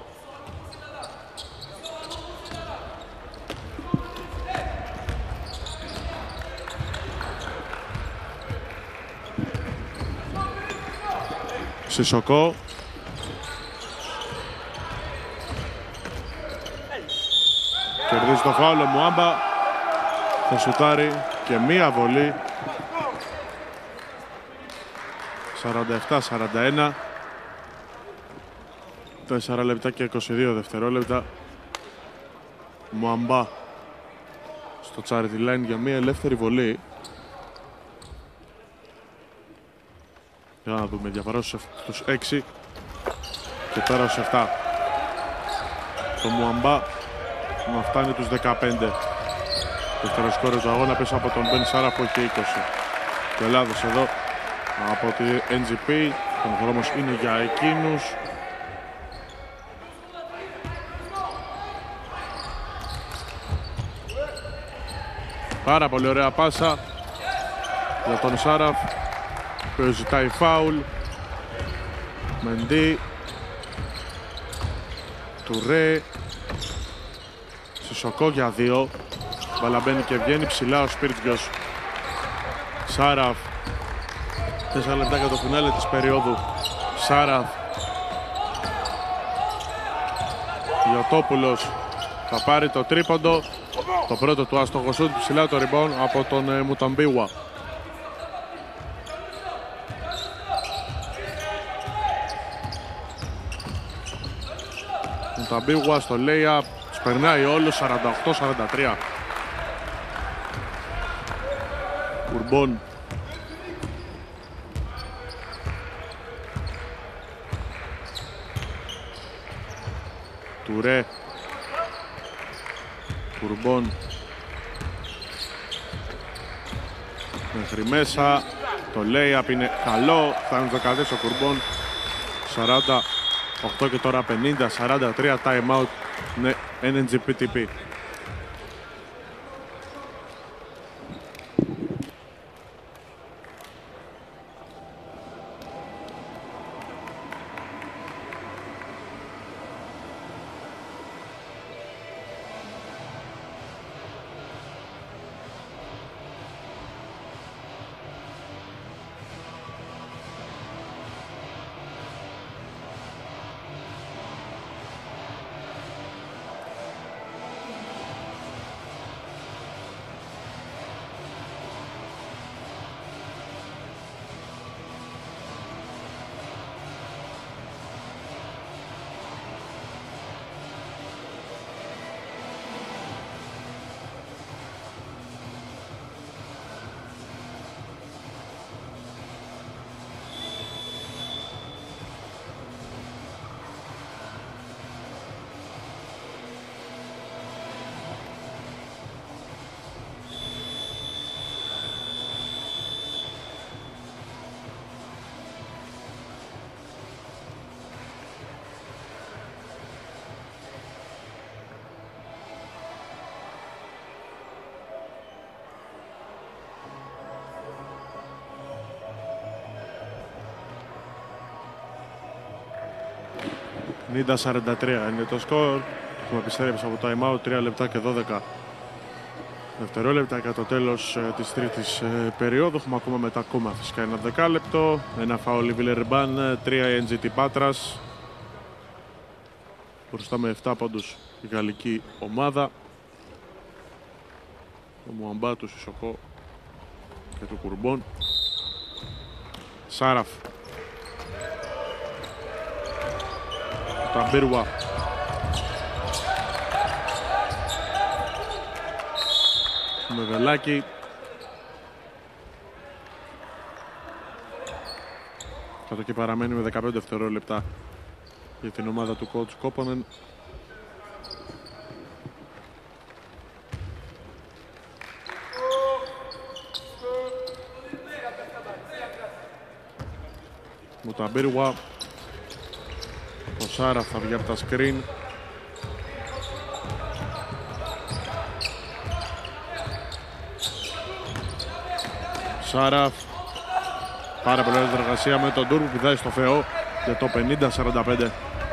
[SPEAKER 1] Σισοκό. Κερδίζει το φάουλ ο Μουάμπα. Θα σουτάρει και μία βολή. σαράντα επτά σαράντα ένα. τέσσερα λεπτά και είκοσι δύο δευτερόλεπτα. Μουάμπα στο charity line για μία ελεύθερη βολή. Για να δούμε, διαφορά στους έξι και τώρα στους επτά. Το Μουάμπα να φτάνει τους δεκαπέντε. Δεύτερο σκόρ του αγώνα πίσω από τον Μπεν Σάρα που έχει είκοσι. Το Ελλάδος εδώ από τη Εν Τζι Πι. Ο δρόμος είναι για εκείνους. Πάρα πολύ ωραία πάσα για τον Σάραφ που ζητάει φάουλ. Μεντί, Τουρέ, Σισοκό για δύο. Μπαλαμπαίνει και βγαίνει ψηλά ο Σπίρτζιος. Σάραφ, τέσσερα λεπτά για το φινάλε της περίοδου. Σάραφ, Ιωτόπουλος θα πάρει το τρίποντο. Το πρώτο του άστοχο σούτ, ψηλά το rebound από τον ε, Μουταμπίουα. Μουταμπίουα στο lay-up, τους περνάει όλους, σαράντα οκτώ σαράντα τρία. Κουρμπόν. Τουρέ. Κουρμπόν μέχρι μέσα. Το lay-up είναι καλό. Φτάνει το δεκατέσσερα ο Κουρμπόν. σαράντα οκτώ και τώρα πενήντα σαράντα τρία. Time out. Ναι, εν τζι πι τι πι. πενήντα σαράντα τρία είναι το σκορ. Έχουμε επιστρέψει από το time out, τρία λεπτά και δώδεκα δευτερόλεπτα για το τέλος ε, της τρίτης ε, περίοδου. Έχουμε ακόμα μετά ακόμα φυσικά ένα δεκάλεπτο. Ένα φάουλ η Villeurbanne, τρία η έν τζι τι Patras. Μπροστά με επτά πόντους η γαλλική ομάδα. Το Μουαμπά, του Σισοκό και του Κουρμπών. Σάραφ. Ταμπίρουα. Με βελάκι. Κάτω και παραμένει με δεκαπέντε δευτερόλεπτα για την ομάδα του coach Κόπονεν. Μουταμπίρουα. Ο Σάραφ θα βγει από τα screen. Σάραφ. Πάρα πολύ εργασία με τον Τούρ που πηδάει στο Θεό για το πενήντα σαράντα πέντε.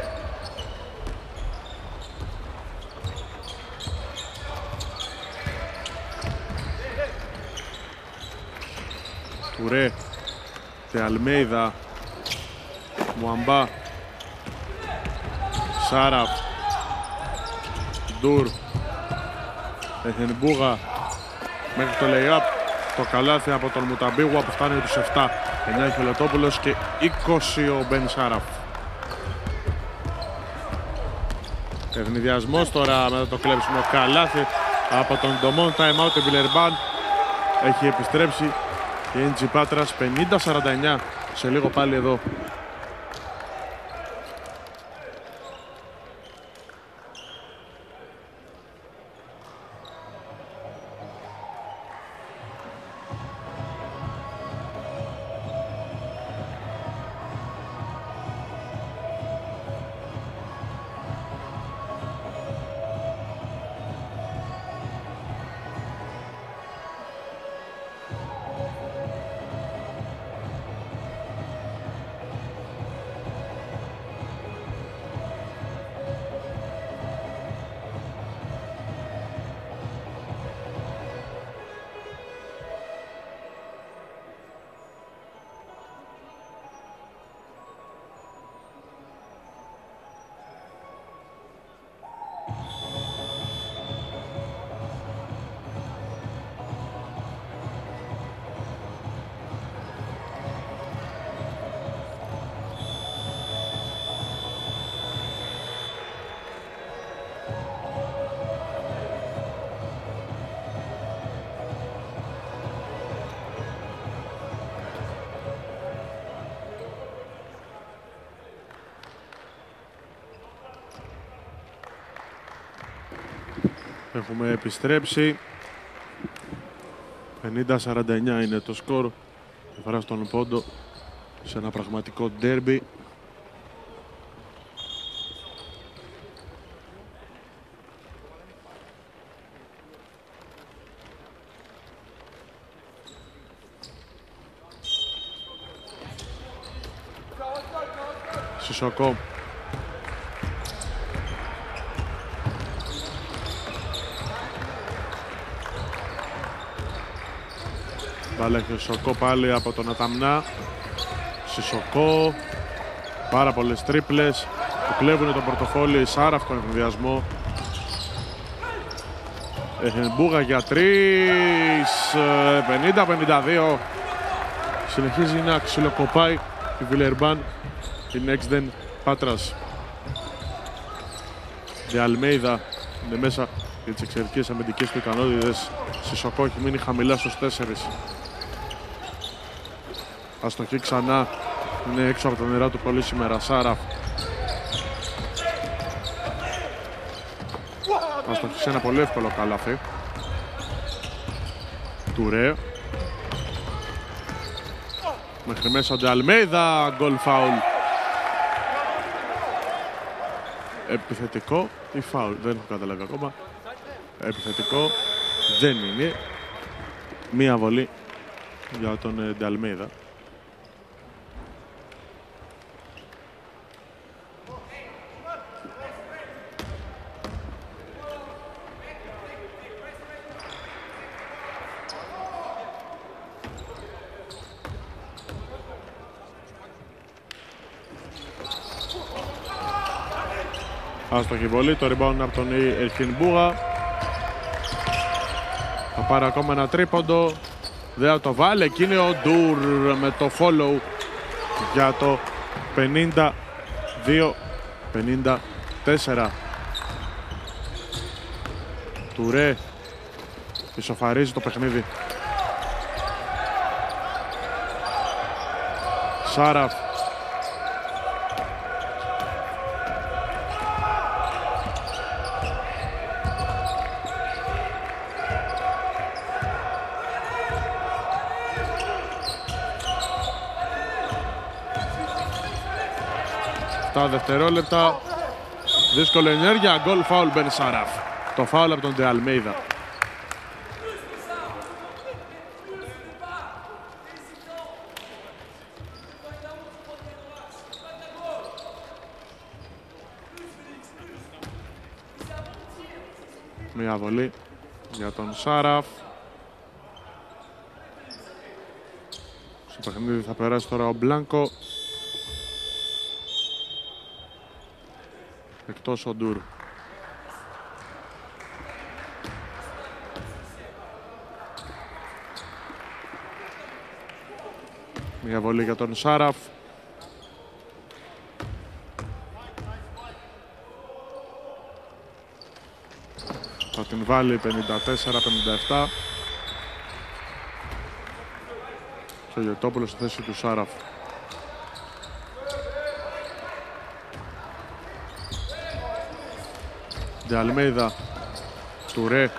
[SPEAKER 1] Τουρέ. Τεαλμέιδα. Μουαμπά. Σάραφ. Ντουρ. Εχενμπούγα. Μέχρι το lay-up. Το καλάθι από τον Μουταμπίγουα που φτάνει τους επτά. εννιά η Χελετόπουλος και είκοσι ο Μπεν Σάραφ. Ευνηδιασμός τώρα μετά το κλέψιμο καλάθι από τον Ντομόν. Time out η Villeurbanne. Έχει επιστρέψει η έν τζι Patras πενήντα σαράντα εννιά. Σε λίγο πάλι εδώ. Έχουμε επιστρέψει. πενήντα σαράντα εννιά είναι το σκορ. Διαφορά στον πόντο σε ένα πραγματικό ντέρμπι. Σισοκό. Μπάλα έχει ο Σισοκό πάλι από τον Αταμνά. Σισοκό. Πάρα πολλές τρίπλες. Του κλέβουν το πορτοφόλι. Σάραφ τον εφηδιασμό. Εχενμπούγα για τρεις. πενήντα πενήντα δύο. Συνεχίζει να ξυλοκοπάει η Villeurbanne. Η Next Gen Patras. Διαλμέιδα είναι μέσα για τις εξαιρετικές αμυντικές του ικανότητες. Σισοκό έχει μείνει χαμηλά στους τέσσερις. Αστοχή ξανά. Είναι έξω από τα νερά του πολύ σήμερα. Σάραφ. Αστοχή σε ένα πολύ εύκολο καλάθι. Τουρέ. Μέχρι μέσα ο Ντεαλμέιδα. Γκολ φάουλ. Επιθετικό ή φάουλ. Δεν έχω καταλάβει ακόμα. Επιθετικό δεν είναι. Μία βολή για τον Ντεαλμέιδα. Άστοχη βολή, το rebound από τον Ερχίν Μπούγα. Θα πάρει ακόμα ένα τρίποντο. Δεν θα το βάλει, εκεί είναι ο Ντουρ με το follow για το πενήντα δύο πενήντα τέσσερα. Τουρέ ισοφαρίζει το παιχνίδι. Σάραφ. Τα δευτερόλεπτα. Δύσκολη ενέργεια. Γκολ φάουλ μπαίνει Σάραφ. Το φάουλ από τον Ντε Αλμέιδα. Μια βολή για τον Σάραφ. Στο παιχνίδι θα περάσει τώρα ο Μπλάνκο. Εκτός ο Ντουρ. Μια βολή για τον Σάραφ. Θα την βάλει πενήντα τέσσερα πενήντα επτά. Και ο Γιωτόπουλος στη θέση του Σάραφ. Ντε Αλμέιδα. Τουρέ.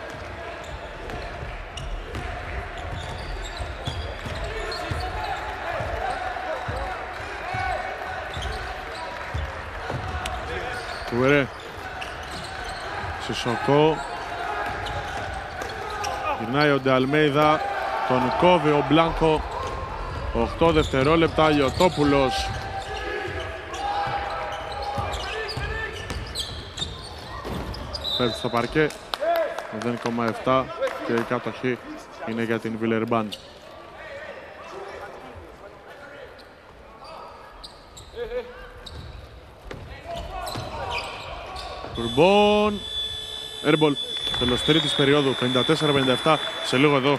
[SPEAKER 1] Τουρέ. Σισοκό. Γυρνάει ο Ντε Αλμέιδα. Τον κόβει ο Μπλάνκο. οκτώ δευτερόλεπτα. Γιωτόπουλος. Πέφτει στο παρκέ. μηδέν κόμμα επτά και η κατοχή είναι για την Villeurbanne. Τουρμπον. Airball. Τέλος τρίτης περίοδου. πενήντα τέσσερα πενήντα επτά. Σε λίγο εδώ.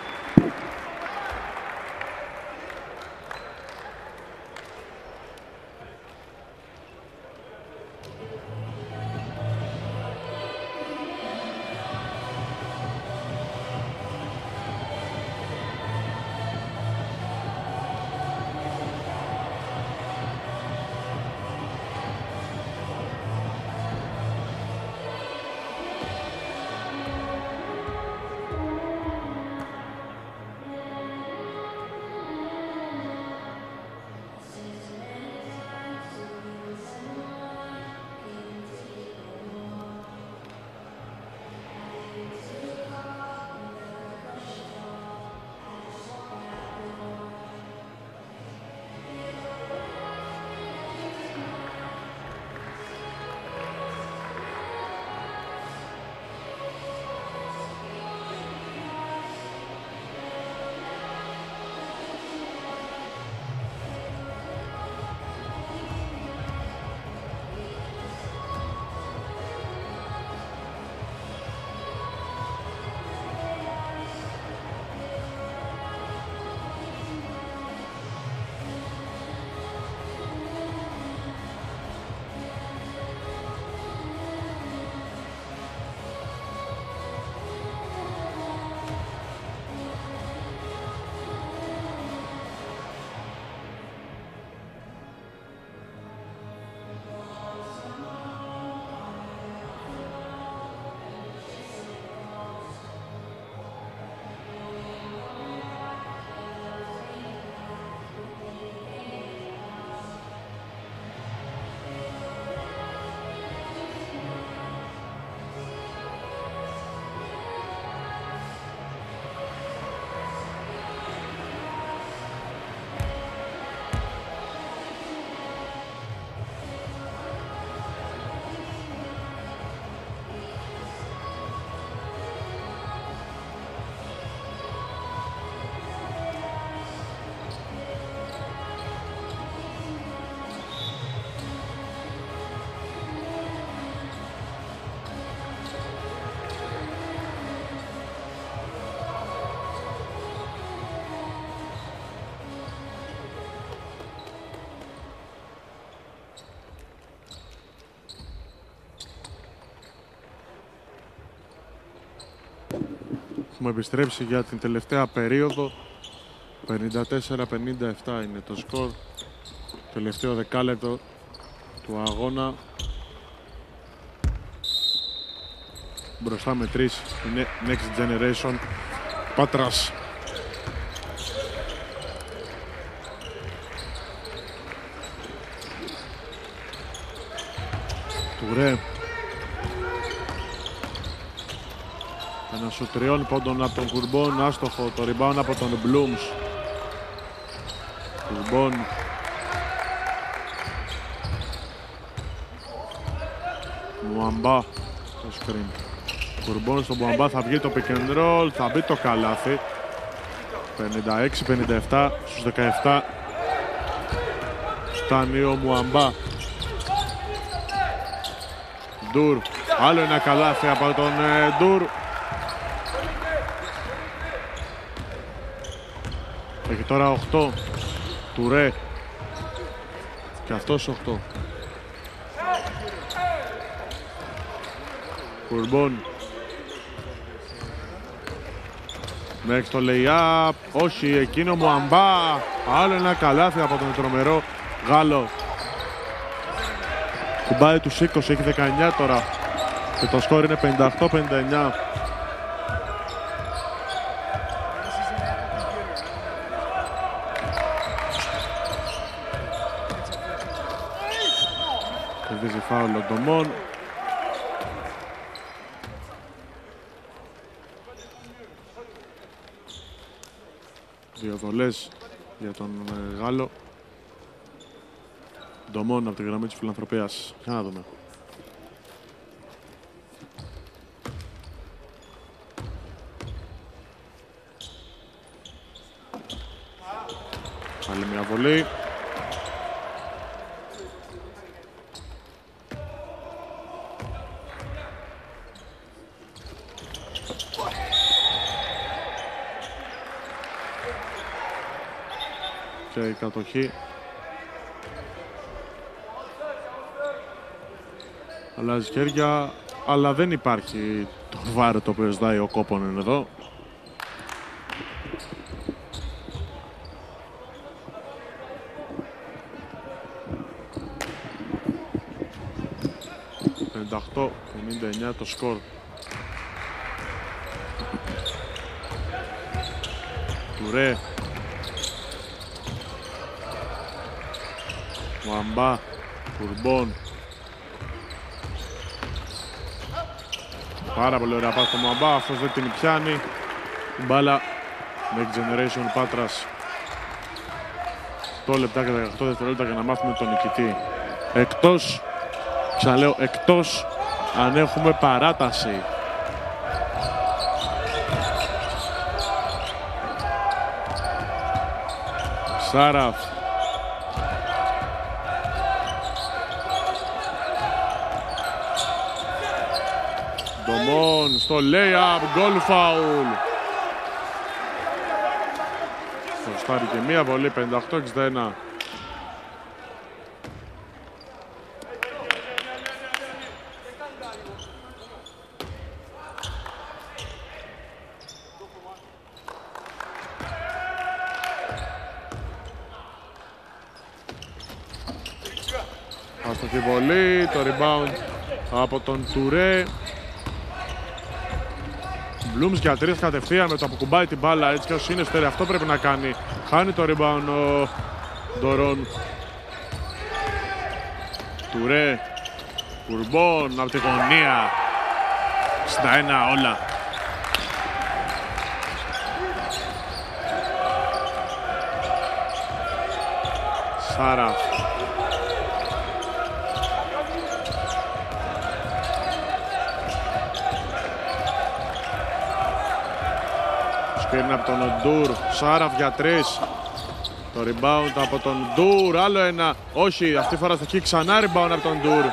[SPEAKER 1] Έχουμε επιστρέψει για την τελευταία περίοδο. πενήντα τέσσερα πενήντα επτά είναι το σκορ. Τελευταίο δεκάλεπτο του αγώνα. Μπροστά με τρεις είναι Next Generation Patras. Τουρέ. Ένα σου τριών πόντων από τον Κουρμπόν, άστοχο. Το rebound από τον Blooms. Κουρμπόν. Μουαμπά στο screen. Κουρμπόν στον Μουαμπά, θα βγει το pick and roll, θα μπει το καλάθι. πενήντα έξι πενήντα επτά στους δεκαεπτά. Φτάνει ο Μουαμπά. Ντουρ, άλλο ένα καλάθι από τον ε, Ντουρ. Έχει τώρα οκτώ. Τουρέ. Και αυτός οκτώ. Κουρμπόν. Μέχρι το lay-up. Όχι, εκείνο Μουαμπά. Άλλο ένα καλάθι από τον τρομερό Γάλλο. Κουμπάει τους είκοσι, έχει δεκαεννιά τώρα. Και το σκορ είναι πενήντα οκτώ πενήντα εννιά. Κερδίζει φάουλ ο Ντομόν. Δύο βολές για τον Γάλλο. Ντομόν από τη γραμμή της φιλανθρωπίας. Για να δούμε. Άλλη μια βολή. Και η κατοχή. Αλλάζει χέρια, αλλά δεν υπάρχει το βάρο το οποίο ζητάει ο Κόπονεν εδώ. πενήντα οκτώ πενήντα εννιά το σκορ. Τουρέ. Μουαμπά. Κουρμπόν. Πάρα πολύ ωραία πάση στο Μουαμπά, αυτός δεν την πιάνει. Μπάλα Next Generation Patras. οκτώ λεπτά και δεκαοκτώ δευτερόλεπτα για να μάθουμε τον νικητή. Εκτός, ξαναλέω, εκτός αν έχουμε παράταση. Σάραφ. Ντομόν στο lay-up, goal foul. Προστάρει και μία βολή, πενήντα οκτώ εξήντα ένα. Άστοχη βολή, το rebound από τον Τουρέ. Blooms για τρεις κατευθείαν με το που κουμπάει την μπάλα, έτσι και ως είναι στέρεο, αυτό πρέπει να κάνει. Χάνει το rebound ο Ντορόν. Τουρέ. Κουρμπόν από τη γωνία. Στα ένα όλα. Σάραφ. Παίρνει από τον Ντουρ, Σάραφ για τρεις. Το rebound από τον Ντουρ, άλλο ένα. Όχι, αυτή τη φορά θα έχει ξανά rebound από τον Ντουρ.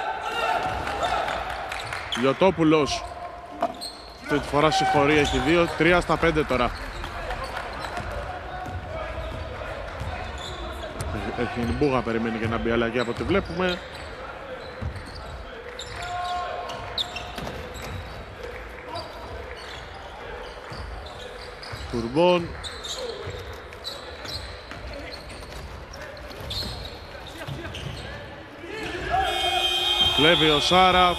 [SPEAKER 1] Λιωτόπουλος. Αυτή τη φορά συγχωρεί, έχει δύο, τρία στα πέντε τώρα. Έχει την μπούγα, περιμένει για να μπει αλλαγή από ό,τι βλέπουμε. Τουρμπών. Κλέβει ο Σάραφ.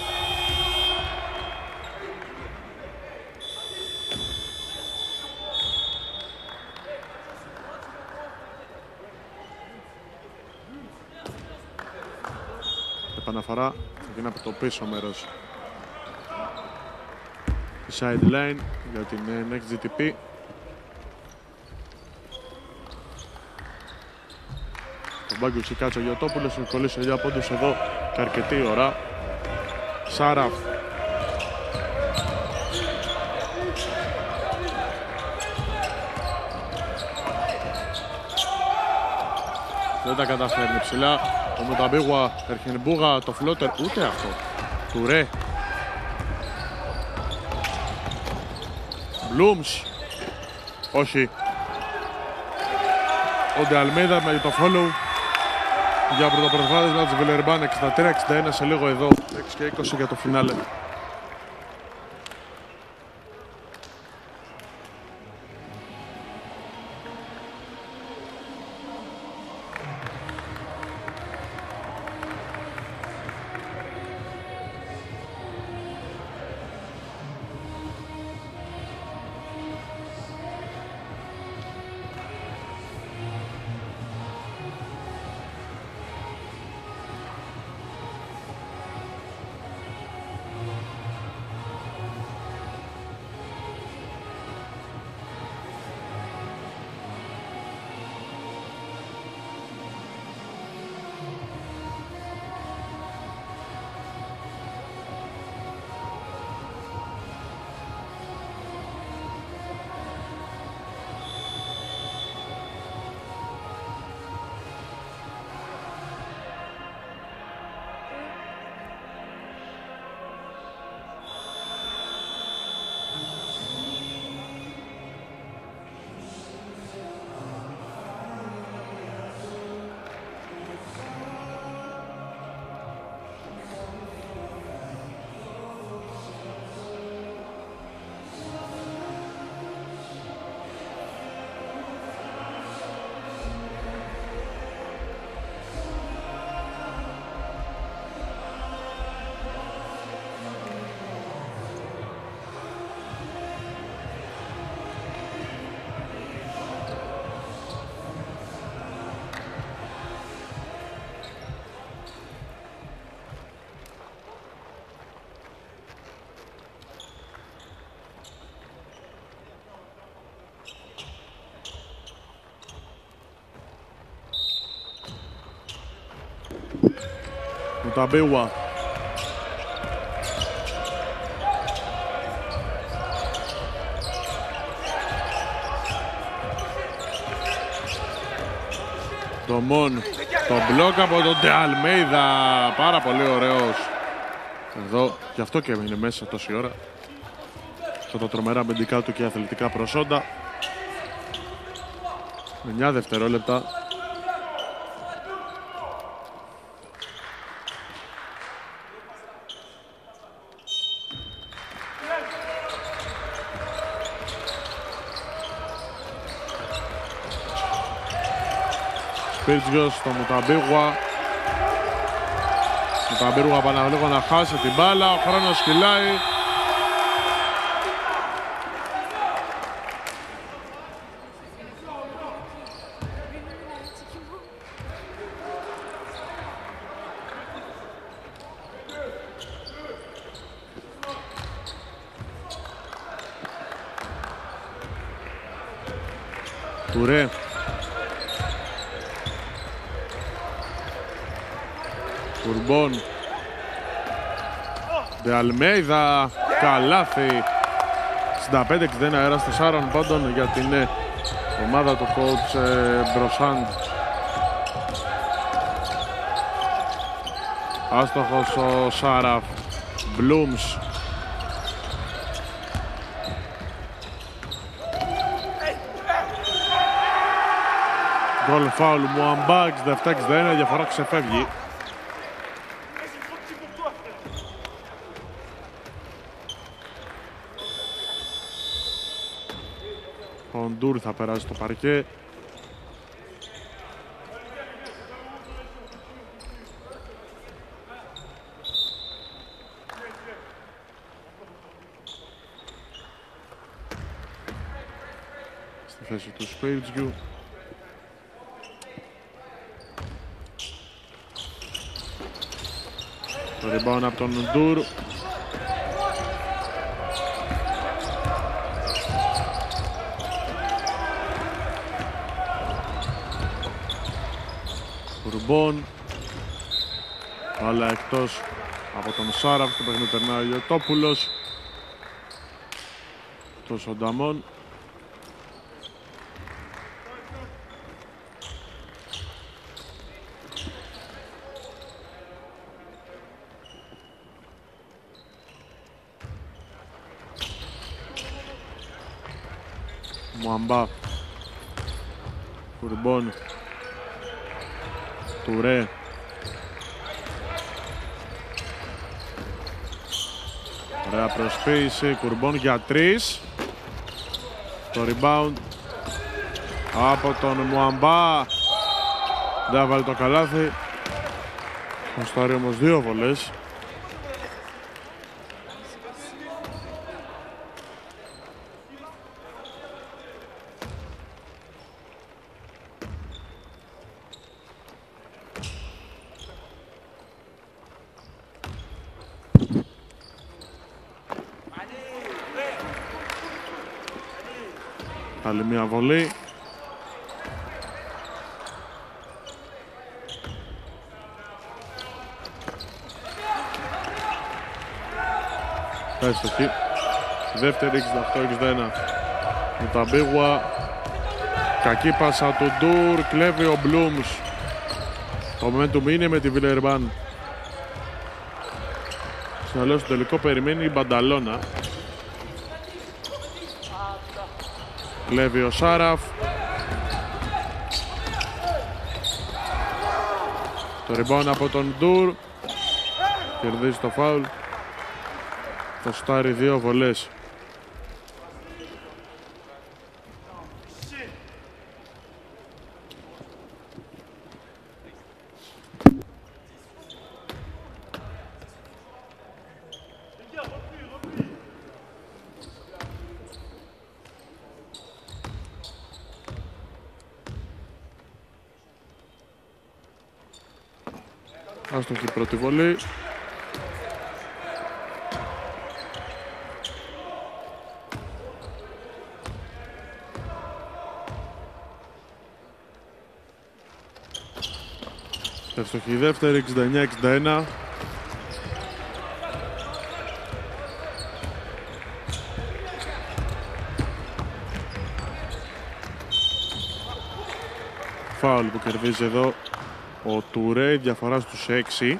[SPEAKER 1] Επαναφορά θα γίνει από το πίσω μέρος. Η sideline για την Next τζι τι πι. Το μπάγκο Τσικάτσο Γιωτόπουλος, έχει κολλήσει ο πόντους εδώ και αρκετή ώρα. Σάραφ. Δεν τα καταφέρνει ψηλά. Το Μουταμπίγουα, Ερχενμπούγα, το φλότερ, ούτε αυτό. Τουρέ. Μπλούμς. Όχι. Ο Ντεαλμέιδα με το follow για πρωτοπροσβάδισμα της Villeurbanne εξήντα τρία εξήντα ένα σε λίγο εδώ. έξι και είκοσι για το φινάλε. Μουταμπίγουα. Το Μον, το μπλοκ από τον Ντεαλμέιδα, πάρα πολύ ωραίος. Εδώ, γι' αυτό και έμεινε μέσα τόση ώρα. Σε τα τρομερά αμυντικά του και αθλητικά προσόντα. εννιά δευτερόλεπτα. Σπίρτζιος στο Μουταμπίγουα. Μουταμπίγουα παναγλίγο να χάσει την μπάλα. Ο χρόνος κυλάει. Τουρέ. Τουρμπών. Ντεαλμέιδα. Καλάθι. εξήντα πέντε εξήντα ένα αέρας τεσσάρων πόντων για την ομάδα του coach Μπροσάντ. Άστοχος ο Σάραφ. Μπλούμς. Γκολ φάουλ Μουαμπά, εξήντα επτά εξήντα ένα, διαφορά ξεφεύγει. Ο Ντούρ θα περάσει στο παρκέ. Στη θέση του Σπέιτζιου. Το rebound από τον Ντούρ. Κουρμπών. Αλλά εκτός από τον Σάραφ. Στο παιχνίδι περνάει ο Ιωτόπουλος. Εκτός ο Νταμόν. Μουαμπά. Κουρμπών. Τουρέ. Ωραία προσποίηση. Κουρμπών για τρεις. Το rebound από τον Μουαμπά. Δεν βάλει το καλάθι. Κοστάρει όμως δύο βολές. Άλλη μία βολή. Έστοχη. Δεύτερη εξήντα οκτώ εξήντα ένα. Με τα Μπίγουα. Κακή πάσα του Ντουρ. Κλέβει ο Μπλουμς. Το momentum είναι με τη Villeurbanne. Συναλλέω στο τελικό περιμένει η Μπανταλώνα. Κλέβει ο Σάραφ. Το rebound από τον Ντουρ. Κερδίζει το φάουλ. Το στάρει δύο βολές. Άστοχη πρώτη βολή. Εύστοχη δεύτερη, εξήντα εννιά εξήντα ένα. Φάουλ που κερδίζει εδώ ο Τουρέ, διαφορά στους έξι.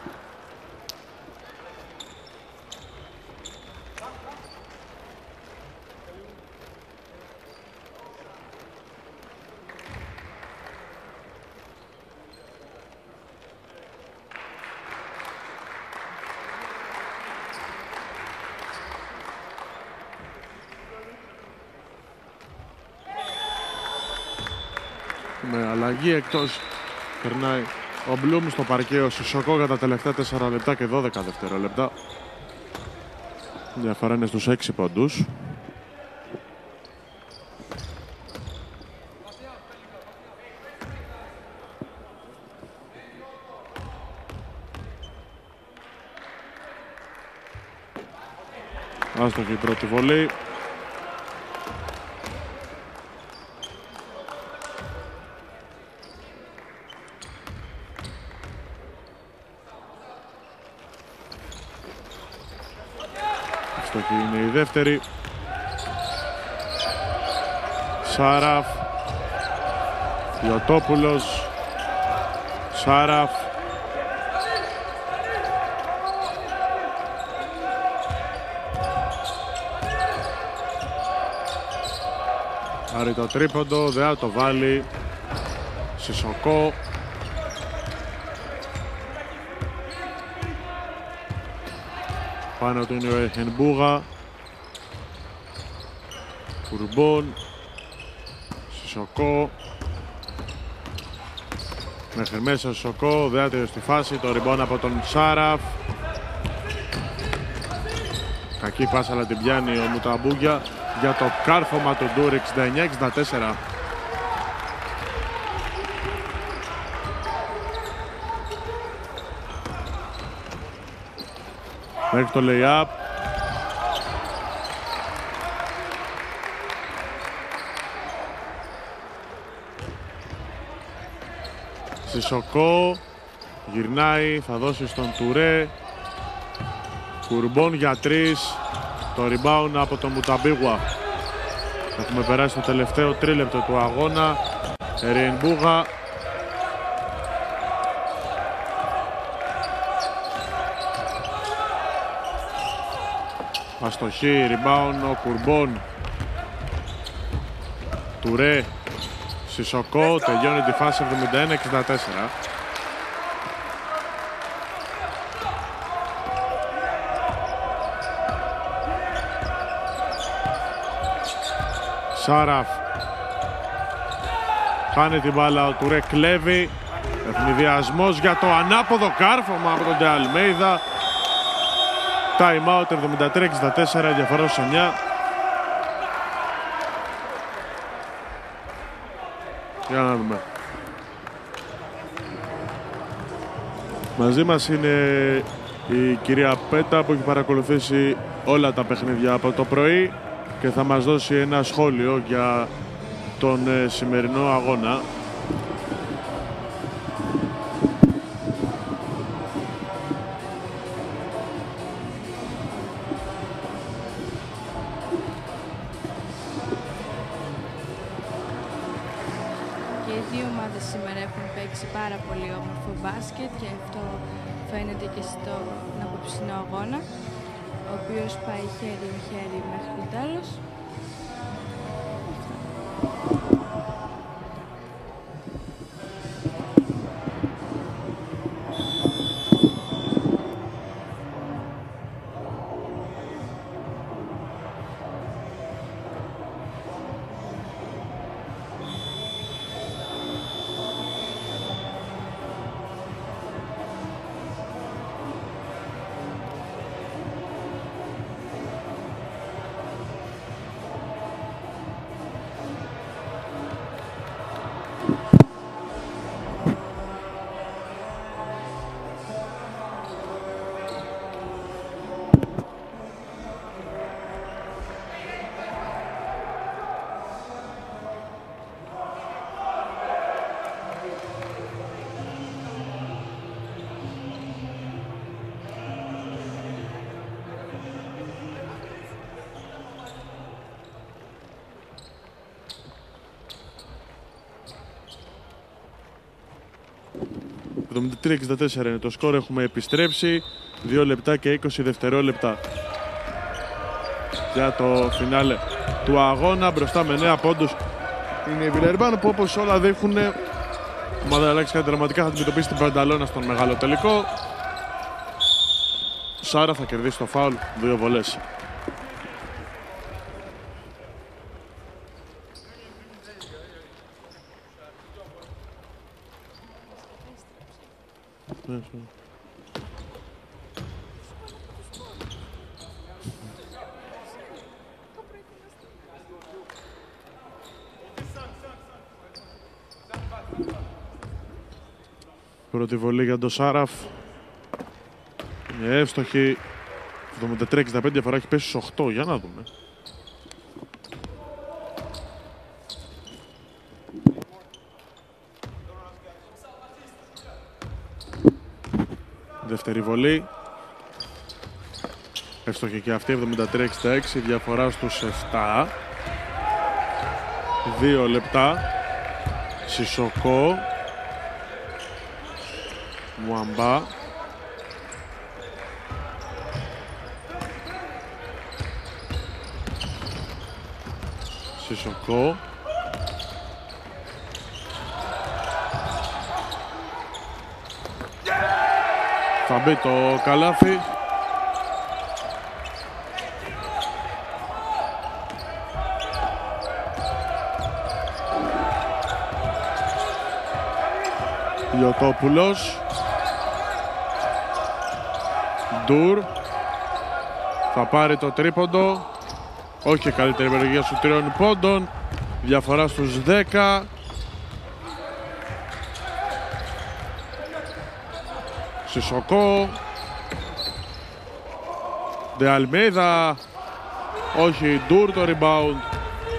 [SPEAKER 1] Με αλλαγή εκτός περνάει ο Μπλουμ στο παρκαίο Σισοκό για τα τελευταία τέσσερα λεπτά και δώδεκα δευτερόλεπτα. Η διαφορά είναι στους έξι πόντους. Άστοχη η πρώτη βολή. Άστοχη είναι η δεύτερη. Σάραφ. Ιωτόπουλος. Σάραφ. Άρη το τρίποντο, δεν θα το βάλει. Σισοκό. Πάνω του είναι ο Εχενμπούγα. Κουρμπών. Σισοκό. Μέχρι μέσα ο Σισοκό, δεύτερο στη φάση, το ριμπόν από τον Σάραφ. Κακή πάσα αλλά την πιάνει ο Μουταμπούγια για το κάρφωμα του Ντούρ εξήντα εννιά εξήντα τέσσερα. Μέχρι το lay-up. Σισοκό γυρνάει, θα δώσει στον Τουρέ. Κουρμπών για τρεις. Το rebound από τον Μουταμπίγουα. Έχουμε περάσει το τελευταίο τρίλεπτο του αγώνα. Ριενμπούγα. Αστοχή, rebound ο Κουρμπών. Τουρέ. Σισοκό, τελειώνει τη φάση εβδομήντα ένα εξήντα τέσσερα. Σάραφ. Χάνει την μπάλα ο Τουρέ, κλέβει. Ευνηδιασμός για το ανάποδο κάρφωμα από τον Ντε Αλμέιδα. Time out εβδομήντα τρία εξήντα τέσσερα, διαφορά στους εννιά. Για να δούμε. Μαζί μας είναι η κυρία Πέτα που έχει παρακολουθήσει όλα τα παιχνίδια από το πρωί και θα μας δώσει ένα σχόλιο για τον σημερινό αγώνα.
[SPEAKER 2] Πάρα πολύ όμορφο μπάσκετ και αυτό φαίνεται και στον απόψινό αγώνα, ο οποίος πάει χέρι με χέρι μέχρι το τέλος.
[SPEAKER 1] εβδομήντα τρία εξήντα τέσσερα είναι το σκορ, έχουμε επιστρέψει. δύο λεπτά και είκοσι δευτερόλεπτα για το φινάλε του αγώνα. Μπροστά με εννέα πόντους είναι η Villeurbanne που, όπως όλα δείχνουν, η ομάδα αλλάξει κάτι δραματικά, θα αντιμετωπίσει την Πανταλώνα στον μεγάλο τελικό. Σάρα θα κερδίσει το φάουλ, δύο βολές. Πρώτη βολή για τον Σάραφ. Είναι εύστοχη. εβδομήντα τρία εξήντα πέντε, διαφορά έχει πέσει στους οκτώ. Για να δούμε. Δεύτερη βολή. Εύστοχη και αυτή, εβδομήντα τρία εξήντα έξι, διαφορά στους επτά. Δύο λεπτά. Σισοκό. Μουαμπά. Σισοκό. Θα μπει το καλάθι. Ιωτόπουλος. Ντουρ. Θα πάρει το τρίποντο. Όχι καλύτερη επιλογή σου τριών πόντων. Διαφορά στους δέκα. Σισοκό. Ντε Αλμέιδα. Όχι, Ντουρ το rebound.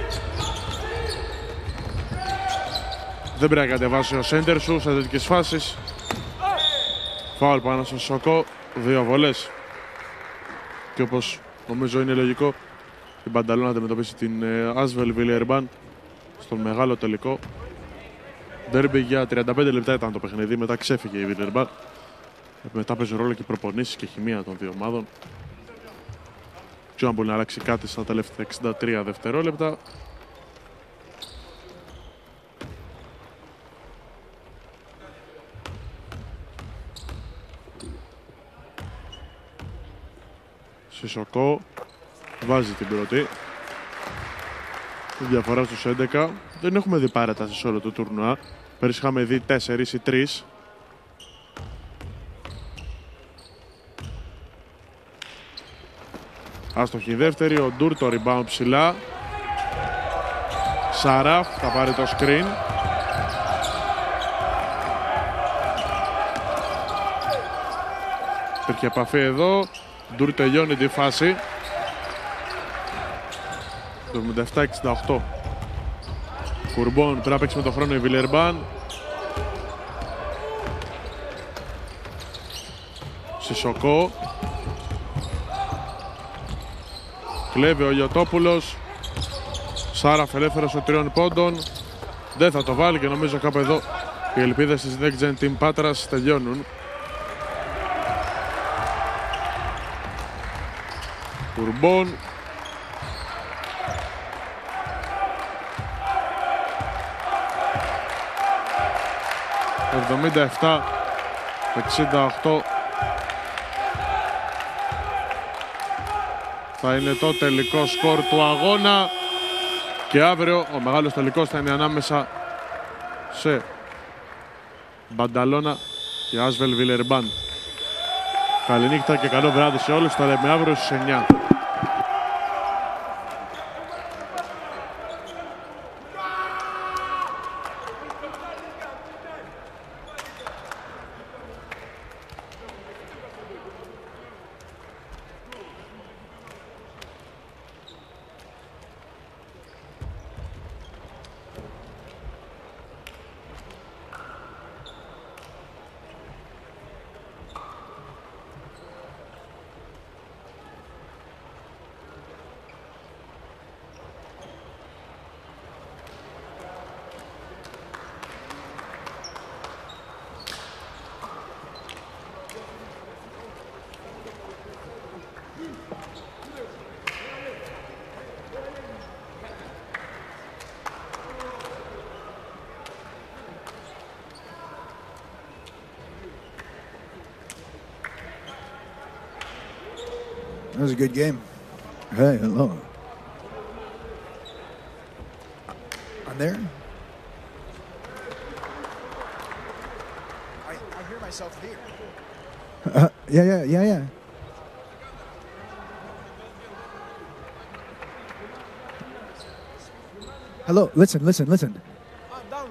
[SPEAKER 1] Δεν πρέπει να κατεβάσει ο σέντερ σου σε τέτοιες φάσεις. Φάουλ πάνω στο Σισοκό. Δύο βολές. Και όπως νομίζω είναι λογικό, η Μπανταλώνα αντιμετωπίσει την ASVEL Villeurbanne στον μεγάλο τελικό. Ντέρμπι για τριάντα πέντε λεπτά ήταν το παιχνίδι, μετά ξέφυγε η Villeurbanne. Μετά παίζει ρόλο και οι προπονήσεις και η χημεία των δύο ομάδων. Δεν ξέρω αν μπορεί να αλλάξει κάτι στα τελευταία εξήντα τρία δευτερόλεπτα. Σισοκό βάζει την πρώτη. Η διαφορά στους έντεκα. Δεν έχουμε δει παράταση σε όλο το τουρνουά. Πέρυσι είχαμε δει τέσσερις ή τρεις. Άστοχη δεύτερη, ο Ντουρ το rebound ψηλά. Σαράφ θα πάρει το screen. Υπήρχε επαφή εδώ. Ντουρ τελειώνει τη φάση. Το εβδομήντα επτά εξήντα οκτώ. Κουρμπών πρέπει να παίξει με το χρόνο η Villeurbanne. Σισοκό. Κλέβει ο Ιωτόπουλος. Σάραφ ελεύθερος των τριών πόντων. Δεν θα το βάλει και νομίζω κάπου εδώ οι ελπίδες της Next Gen Team Patras τελειώνουν. Κουρμπών. εβδομήντα επτά εξήντα οκτώ. Θα είναι το τελικό σκορ του αγώνα. Και αύριο ο μεγάλος τελικός θα είναι ανάμεσα σε Μπανταλώνα και ASVEL Villeurbanne. Καληνύχτα και καλό βράδυ σε όλους. Θα λέμε αύριο στις εννιά.
[SPEAKER 3] That was a good game. Hey, hello. I'm there. I, I hear myself here. Uh, yeah, yeah, yeah, yeah. Hello, listen, listen, listen.
[SPEAKER 4] I'm down.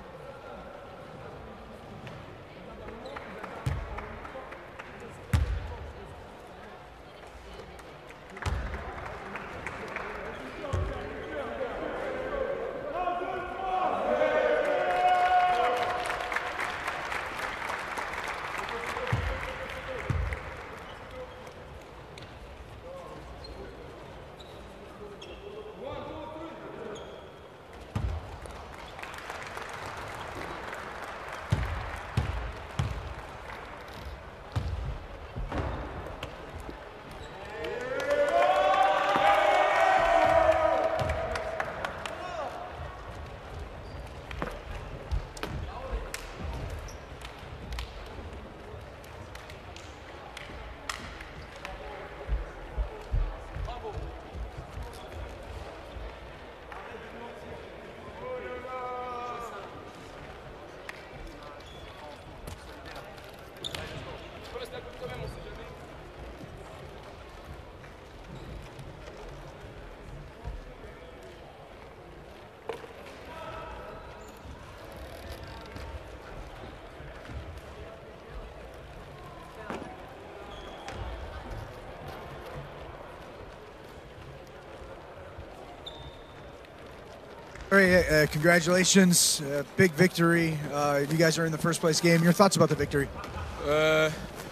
[SPEAKER 3] All right, uh, congratulations, uh, big victory. Uh, you guys are in the first place game. Your thoughts about the victory?
[SPEAKER 4] Uh, uh,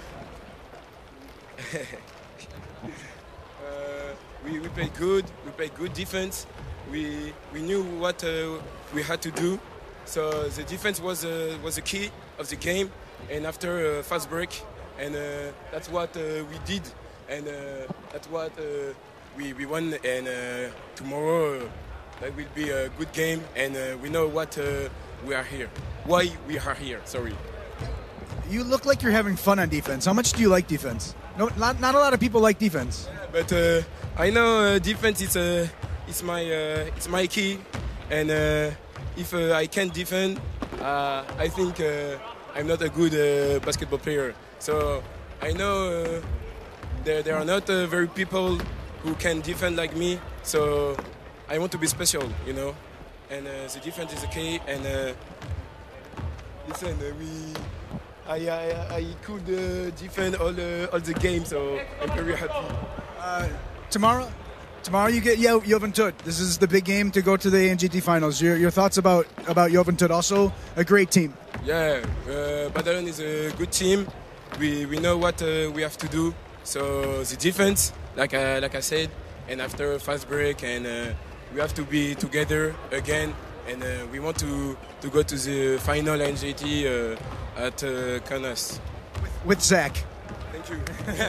[SPEAKER 4] we, we played good. We played good defense. We we knew what uh, we had to do. So the defense was uh, was the key of the game. And after a fast break, and uh, that's what uh, we did. And uh, that's what uh, we we won. And uh, tomorrow. That will be a good game, and uh, we know what uh, we are here. Why we are here, sorry.
[SPEAKER 3] You look like you're having fun on defense. How much do you like defense? No, not, not a lot of people like defense.
[SPEAKER 4] Yeah, but uh, I know uh, defense is uh, it's my uh, it's my key, and uh, if uh, I can't defend, uh, I think uh, I'm not a good uh, basketball player. So I know uh, there there are not uh, very people who can defend like me. So I want to be special, you know, and uh, the defense is okay. And uh, listen, uh, we, I, I, I could uh, defend all the all the games, so I'm very happy.
[SPEAKER 3] Uh, tomorrow, tomorrow you get Yo- Juventud. This is the big game to go to the A N G T finals. Your, your thoughts about about Juventud? Also, a great team.
[SPEAKER 4] Yeah, uh, Badalon is a good team. We we know what uh, we have to do. So the defense, like I, like I said, and after a fast break and. Uh, We have to be together again, and uh, we want to, to go to the final A N G T uh, at uh, Canas.
[SPEAKER 3] With, with Zach.
[SPEAKER 4] Thank you.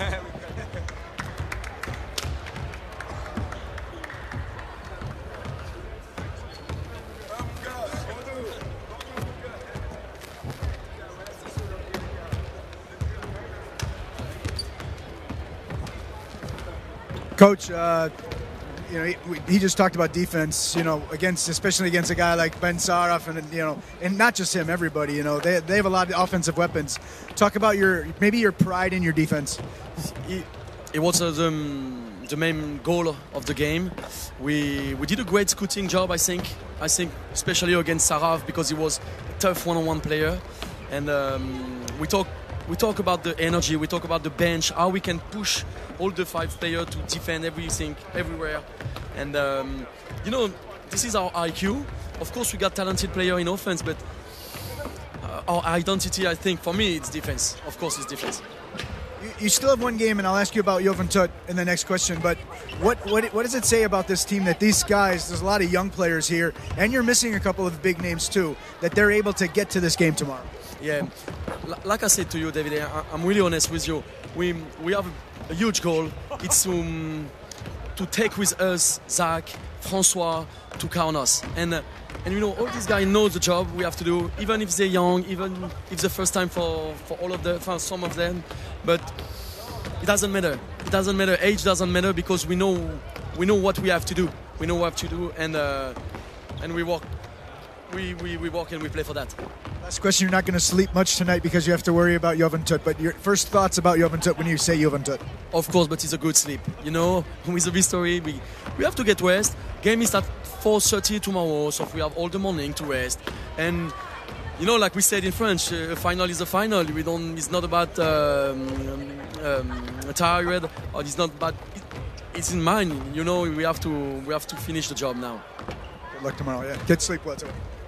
[SPEAKER 3] Coach, uh, you know, he, he just talked about defense, you know, against, especially against a guy like Ben Saraf and, you know, and not just him, everybody, you know, they, they have a lot of offensive weapons. Talk about your, maybe your pride in your defense.
[SPEAKER 5] It, it was uh, the, the main goal of the game. We we did a great scouting job, I think. I think especially against Saraf because he was a tough one-on-one player. And um, we talk we talk about the energy, we talk about the bench, how we can push all the five players to defend everything, everywhere. And, um, you know, this is our I Q. Of course, we got talented player in offense, but uh, our identity, I think, for me, it's defense. Of course, it's defense.
[SPEAKER 3] You, you still have one game, and I'll ask you about Juventud in the next question, but what, what, what does it say about this team that these guys, there's a lot of young players here, and you're missing a couple of big names too, that they're able to get to this game tomorrow?
[SPEAKER 5] Yeah, L- like I said to you, David, I- I'm really honest with you. We we have a, a huge goal. It's um, to take with us Zach, Francois, to Kaunas. And, uh, and you know, all these guys know the job we have to do, even if they're young, even if it's the first time for, for all of the, for some of them. But it doesn't matter. It doesn't matter. Age doesn't matter because we know we know what we have to do. We know what to do, and uh, and we work. We, we, we walk and we play for that.
[SPEAKER 3] Last question, you're not going to sleep much tonight because you have to worry about Juventud, but your first thoughts about Juventud when you say Juventud?
[SPEAKER 5] Of course, but it's a good sleep. You know, with the history, we, we have to get rest. Game is at four thirty tomorrow, so we have all the morning to rest. And, you know, like we said in French, a final is a final. We don't, it's not about um, um, a tired, or it's not about, it, it's in mind. You know, we have to, we have to finish the job now.
[SPEAKER 3] Good luck tomorrow, yeah. Get sleep, let's go.